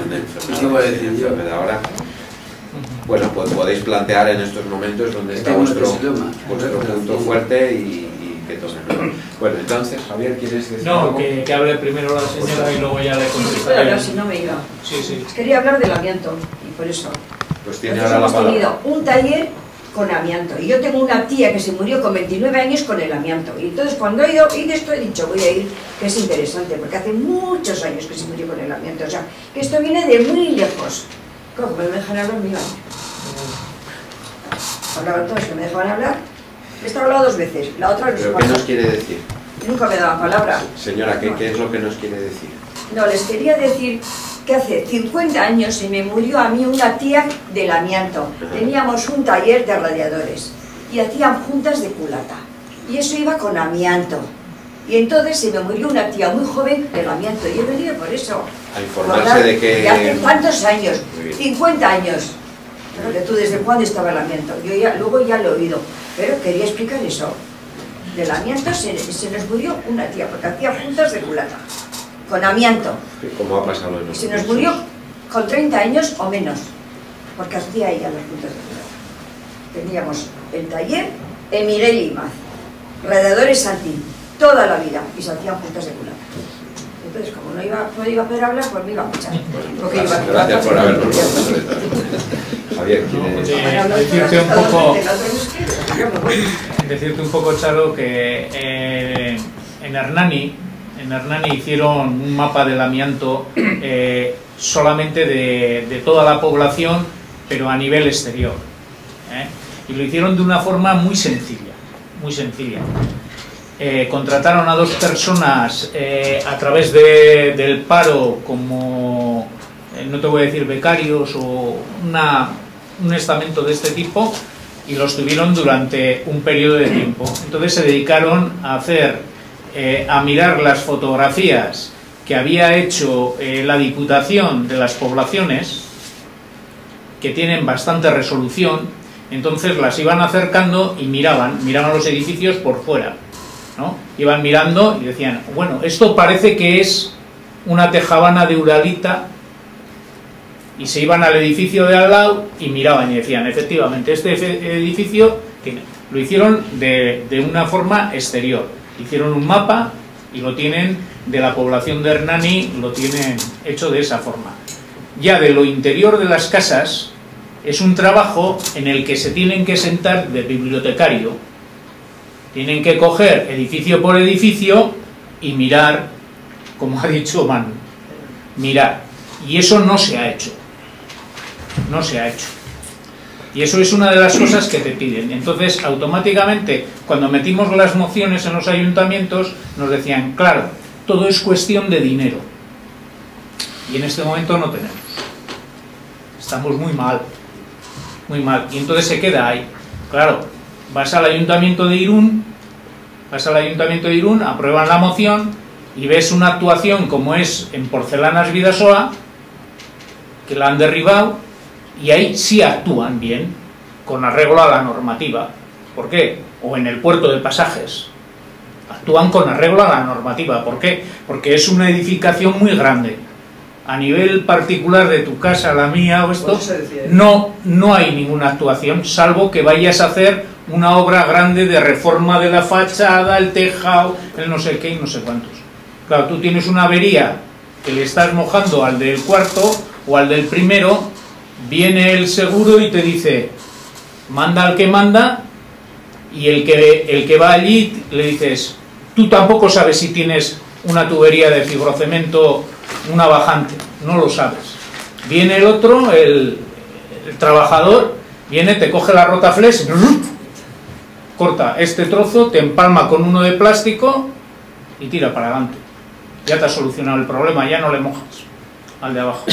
enfermedad ahora. Bueno, pues podéis plantear en estos momentos dónde está vuestro punto fuerte y que tomen. Bueno, entonces, Javier, ¿quieres decir No, algo? que hable primero la señora y luego ya le contestaré. Hablar, si no me iba. Sí. Quería hablar del amianto, y por eso. Pues tiene ahora la palabra. Hemos tenido un taller con amianto, y yo tengo una tía que se murió con 29 años con el amianto, y entonces cuando he ido, y de esto he dicho, voy a ir, que es interesante, porque hace muchos años que se murió con el amianto, o sea, que esto viene de muy lejos. ¿Cómo me dejan hablar? Me iban. Hablaban todos que me dejaban hablar. Esta ha hablado 2 veces, la otra no sé ¿Pero qué nos quiere decir? Nunca me daban palabra. Señora, ¿qué es lo que nos quiere decir? No, les quería decir que hace 50 años se me murió a mí una tía del amianto. Teníamos un taller de radiadores y hacían juntas de culata. Y eso iba con amianto. Y entonces se me murió una tía muy joven del amianto. Y he venido por eso. A informarse de que... De hace tantos años, 50 años. Pero que tú, ¿desde cuándo estaba el amianto? Yo luego ya lo he oído. Pero quería explicar eso. Del amianto se nos murió una tía, porque hacía juntas de culata. Con amianto. ¿Cómo ha pasado en Y se nos murió con 30 años o menos, porque hacía ella las juntas de culata. Teníamos el taller en Miguel y Imaz, radiadores Santín, toda la vida, y se hacían juntas de culata. Entonces, como no iba a poder hablar, pues me iba a escuchar. Gracias por habernos contado. Javier, decirte un poco, Charo, que en Hernani hicieron un mapa del amianto solamente de toda la población, pero a nivel exterior, y lo hicieron de una forma muy sencilla, contrataron a 2 personas a través del paro como no te voy a decir becarios o un estamento de este tipo, y los tuvieron durante un periodo de tiempo. Entonces se dedicaron a a mirar las fotografías que había hecho la Diputación de las poblaciones, que tienen bastante resolución. Entonces las iban acercando y miraban los edificios por fuera, ¿no? Iban mirando y decían, bueno, esto parece que es una tejabana de Uralita, y se iban al edificio de al lado y miraban y decían, efectivamente, este edificio lo hicieron de una forma exterior, hicieron un mapa y lo tienen de la población de Hernani, lo tienen hecho de esa forma. Ya de lo interior de las casas es un trabajo en el que se tienen que sentar de bibliotecario, tienen que coger edificio por edificio y mirar, como ha dicho Manu, mirar, y eso no se ha hecho. No se ha hecho. Y eso es una de las cosas que te piden. Entonces, automáticamente, cuando metimos las mociones en los ayuntamientos, nos decían, claro, todo es cuestión de dinero. Y en este momento no tenemos. Estamos muy mal. Muy mal. Y entonces se queda ahí. Claro, vas al ayuntamiento de Irún, aprueban la moción y ves una actuación como es en Porcelanas Vidasoa, que la han derribado, y ahí sí actúan bien, con arreglo a la normativa. ¿Por qué? O en el puerto de pasajes, actúan con arreglo a la normativa. ¿Por qué? Porque es una edificación muy grande. A nivel particular de tu casa, la mía o esto, no hay ninguna actuación, salvo que vayas a hacer una obra grande de reforma de la fachada, el tejado, el no sé qué y no sé cuántos. Claro, tú tienes una avería que le estás mojando al del cuarto o al del primero, viene el seguro y te dice, manda al que manda, y el que va allí le dices, tú tampoco sabes si tienes una tubería de fibrocemento, una bajante, no lo sabes. Viene el otro, el trabajador, viene, te coge la rotaflex, corta este trozo, te empalma con uno de plástico y tira para adelante. Ya te has solucionado el problema, ya no le mojas al de abajo.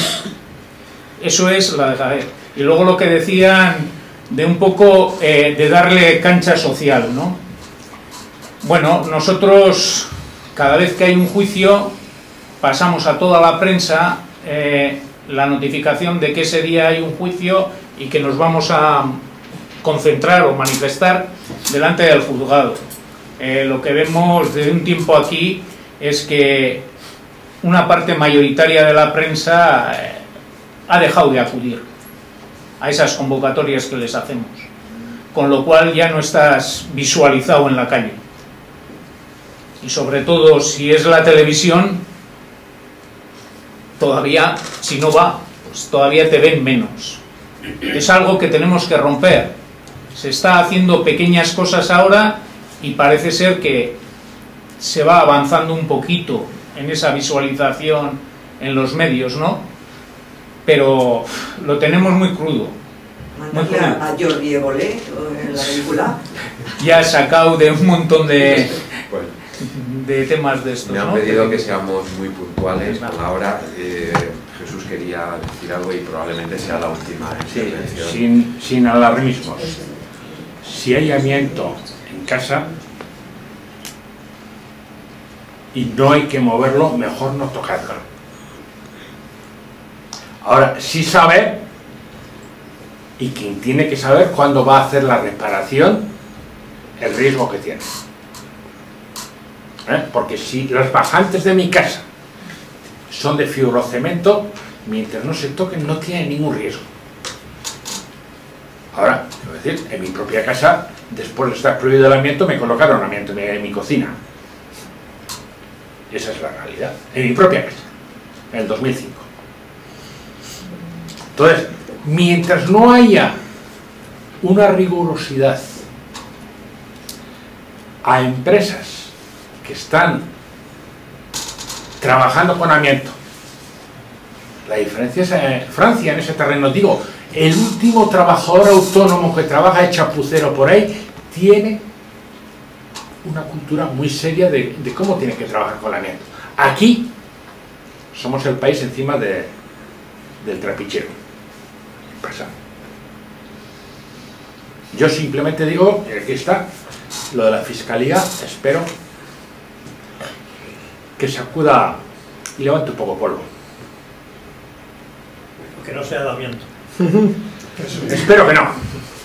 Eso es la dejadez. Y luego lo que decían de un poco de darle cancha social, ¿no? Bueno, nosotros cada vez que hay un juicio pasamos a toda la prensa la notificación de que ese día hay un juicio y que nos vamos a concentrar o manifestar delante del juzgado. Lo que vemos desde un tiempo aquí es que una parte mayoritaria de la prensa ha dejado de acudir a esas convocatorias que les hacemos, con lo cual ya no estás visualizado en la calle. Y sobre todo si es la televisión, todavía, si no va, pues todavía te ven menos. Es algo que tenemos que romper. Se está haciendo pequeñas cosas ahora y parece ser que se va avanzando un poquito en esa visualización en los medios, ¿no? Pero lo tenemos muy crudo. Mandarle a Jordi Évole en la película. Ya sacado de un montón de temas de estos, me han ¿no? pedido que seamos muy puntuales a la hora. Jesús quería decir algo y probablemente sea la última intervención. Sin alarmismos. Si hay amianto en casa y no hay que moverlo, mejor no tocarlo. Ahora, sí saber, y quien tiene que saber cuándo va a hacer la reparación, el riesgo que tiene. Porque si las bajantes de mi casa son de fibrocemento, mientras no se toquen no tienen ningún riesgo. Ahora, quiero decir, en mi propia casa, después de estar prohibido el amianto, me colocaron amianto en mi cocina. Esa es la realidad. En mi propia casa, en el 2005. Entonces, mientras no haya una rigurosidad a empresas que están trabajando con amianto, la diferencia es Francia en ese terreno. Digo, el último trabajador autónomo que trabaja de chapucero por ahí tiene una cultura muy seria de cómo tiene que trabajar con amianto. Aquí somos el país encima de del trapichero. Pasa. Yo simplemente digo, aquí está, lo de la Fiscalía, espero que sacuda y levante un poco polvo. Que no sea Damiento. Espero que no.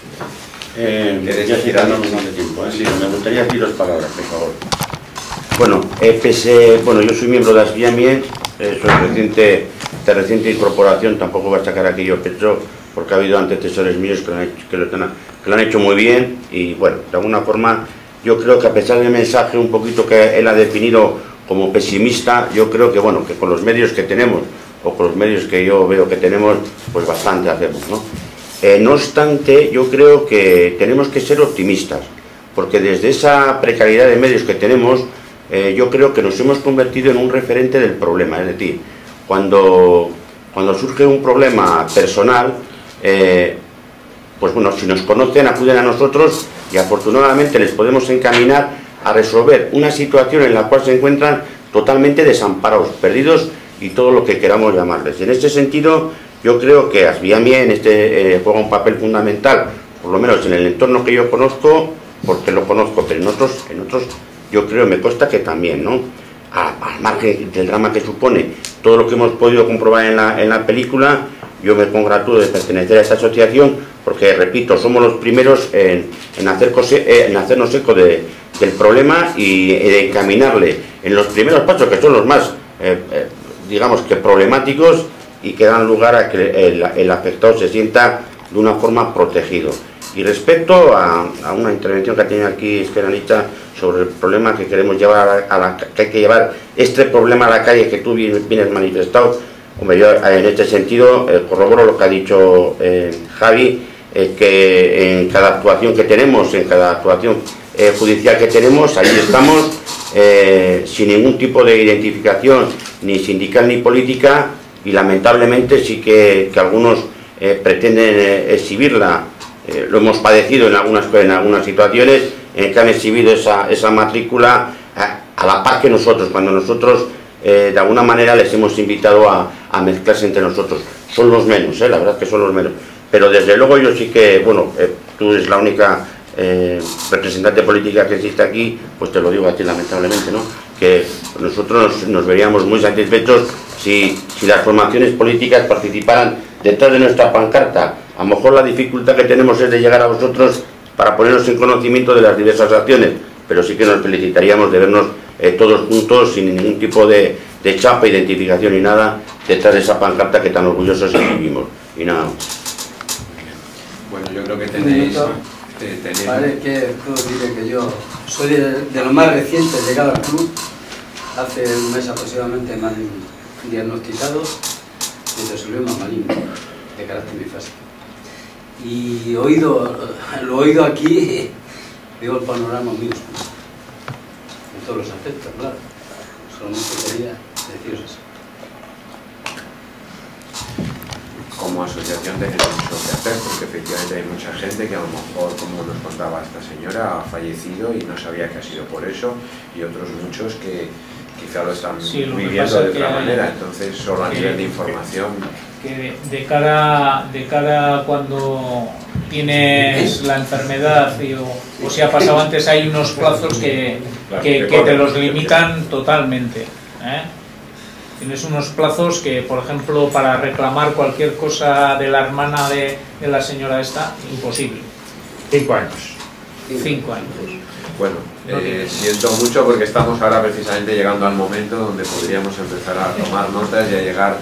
Ya tirándonos más de tiempo, sí, me gustaría decir dos palabras, por favor. Bueno, bueno, yo soy miembro de Asviamie, soy de reciente incorporación, tampoco voy a sacar aquí yo pecho, porque ha habido antecesores míos que lo han hecho muy bien, y bueno, de alguna forma, yo creo que a pesar del mensaje un poquito que él ha definido como pesimista, yo creo que bueno, que con los medios que tenemos, o con los medios que yo veo que tenemos, pues bastante hacemos, ¿no? No obstante, yo creo que tenemos que ser optimistas, porque desde esa precariedad de medios que tenemos, yo creo que nos hemos convertido en un referente del problema. Es decir, cuando surge un problema personal, pues bueno, si nos conocen, acuden a nosotros y afortunadamente les podemos encaminar a resolver una situación en la cual se encuentran totalmente desamparados, perdidos y todo lo que queramos llamarles. En este sentido, yo creo que Asviamie juega un papel fundamental, por lo menos en el entorno que yo conozco, porque lo conozco, pero en otros yo creo, me consta que también, ¿no? Al margen del drama que supone todo lo que hemos podido comprobar en la película, yo me congratulo de pertenecer a esta asociación, porque, repito, somos los primeros en hacernos eco del problema y de encaminarle en los primeros pasos, que son los más, digamos que problemáticos, y que dan lugar a que el afectado se sienta de una forma protegido. Y respecto a una intervención que ha tenido aquí Esperanita sobre el problema que queremos llevar que hay que llevar este problema a la calle que tú vienes manifestado, hombre, yo en este sentido corroboro lo que ha dicho Javi, que en cada actuación que tenemos, en cada actuación judicial que tenemos, ahí estamos sin ningún tipo de identificación ni sindical ni política, y lamentablemente sí que algunos pretenden exhibirla. Lo hemos padecido en algunas situaciones en que han exhibido esa matrícula a la par que nosotros, cuando nosotros de alguna manera les hemos invitado a mezclarse entre nosotros. Son los menos, la verdad que son los menos, pero desde luego yo sí que, bueno, tú eres la única representante política que existe aquí, pues te lo digo a ti lamentablemente, ¿no? Que nosotros nos veríamos muy satisfechos si las formaciones políticas participaran detrás de nuestra pancarta. A lo mejor la dificultad que tenemos es de llegar a vosotros para ponernos en conocimiento de las diversas acciones, pero sí que nos felicitaríamos de vernos todos juntos, sin ningún tipo de chapa, identificación ni nada, detrás de esa pancarta que tan orgullosos exhibimos. Y nada más. Bueno, yo creo que tenéis... Vale, que diré que yo soy de lo más reciente llegado al club. Hace un mes aproximadamente me han diagnosticado de tesorioma maligno de carácter bifásico. Y lo oído aquí, digo el panorama muy oscuro en todos los aspectos, claro. Solamente quería deciros eso. Como asociación tenemos mucho que hacer, porque efectivamente hay mucha gente que a lo mejor, como nos contaba esta señora, ha fallecido y no sabía que ha sido por eso, y otros muchos que quizá lo están viviendo de otra manera. Entonces, solo a nivel de información, que de cara cuando tienes la enfermedad o si ha pasado antes, hay unos plazos que te los limitan totalmente, Tienes unos plazos que, por ejemplo, para reclamar cualquier cosa de la hermana de la señora esta, imposible. 5 años. 5 años. Bueno, siento mucho porque estamos ahora precisamente llegando al momento donde podríamos empezar a tomar notas y a llegar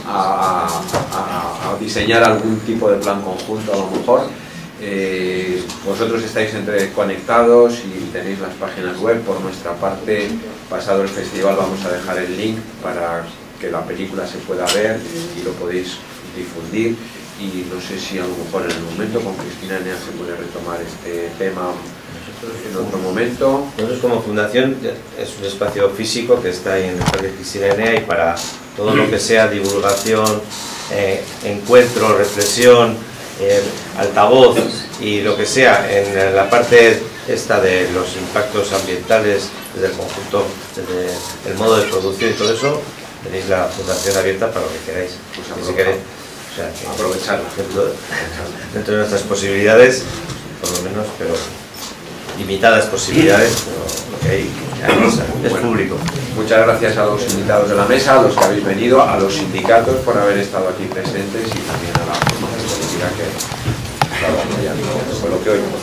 a diseñar algún tipo de plan conjunto a lo mejor. Vosotros estáis conectados y tenéis las páginas web. Por nuestra parte, pasado el festival vamos a dejar el link para que la película se pueda ver y lo podéis difundir. Y no sé si a lo mejor en el momento con Cristina Enea se puede retomar este tema en otro momento. Nosotros como fundación es un espacio físico que está en el Parque Cristina Enea, y para todo lo que sea divulgación, encuentro, reflexión, altavoz y lo que sea en la parte esta de los impactos ambientales desde el conjunto, desde el modo de producción y todo eso, tenéis la fundación abierta para lo que queráis. Pues si queréis. O sea, que aprovecharlo dentro de nuestras posibilidades, por lo menos, pero limitadas posibilidades, pero lo que hay es público. Muchas gracias a los invitados de la mesa, a los que habéis venido, a los sindicatos por haber estado aquí presentes y también a la formación política que ha estado apoyando el coloquio.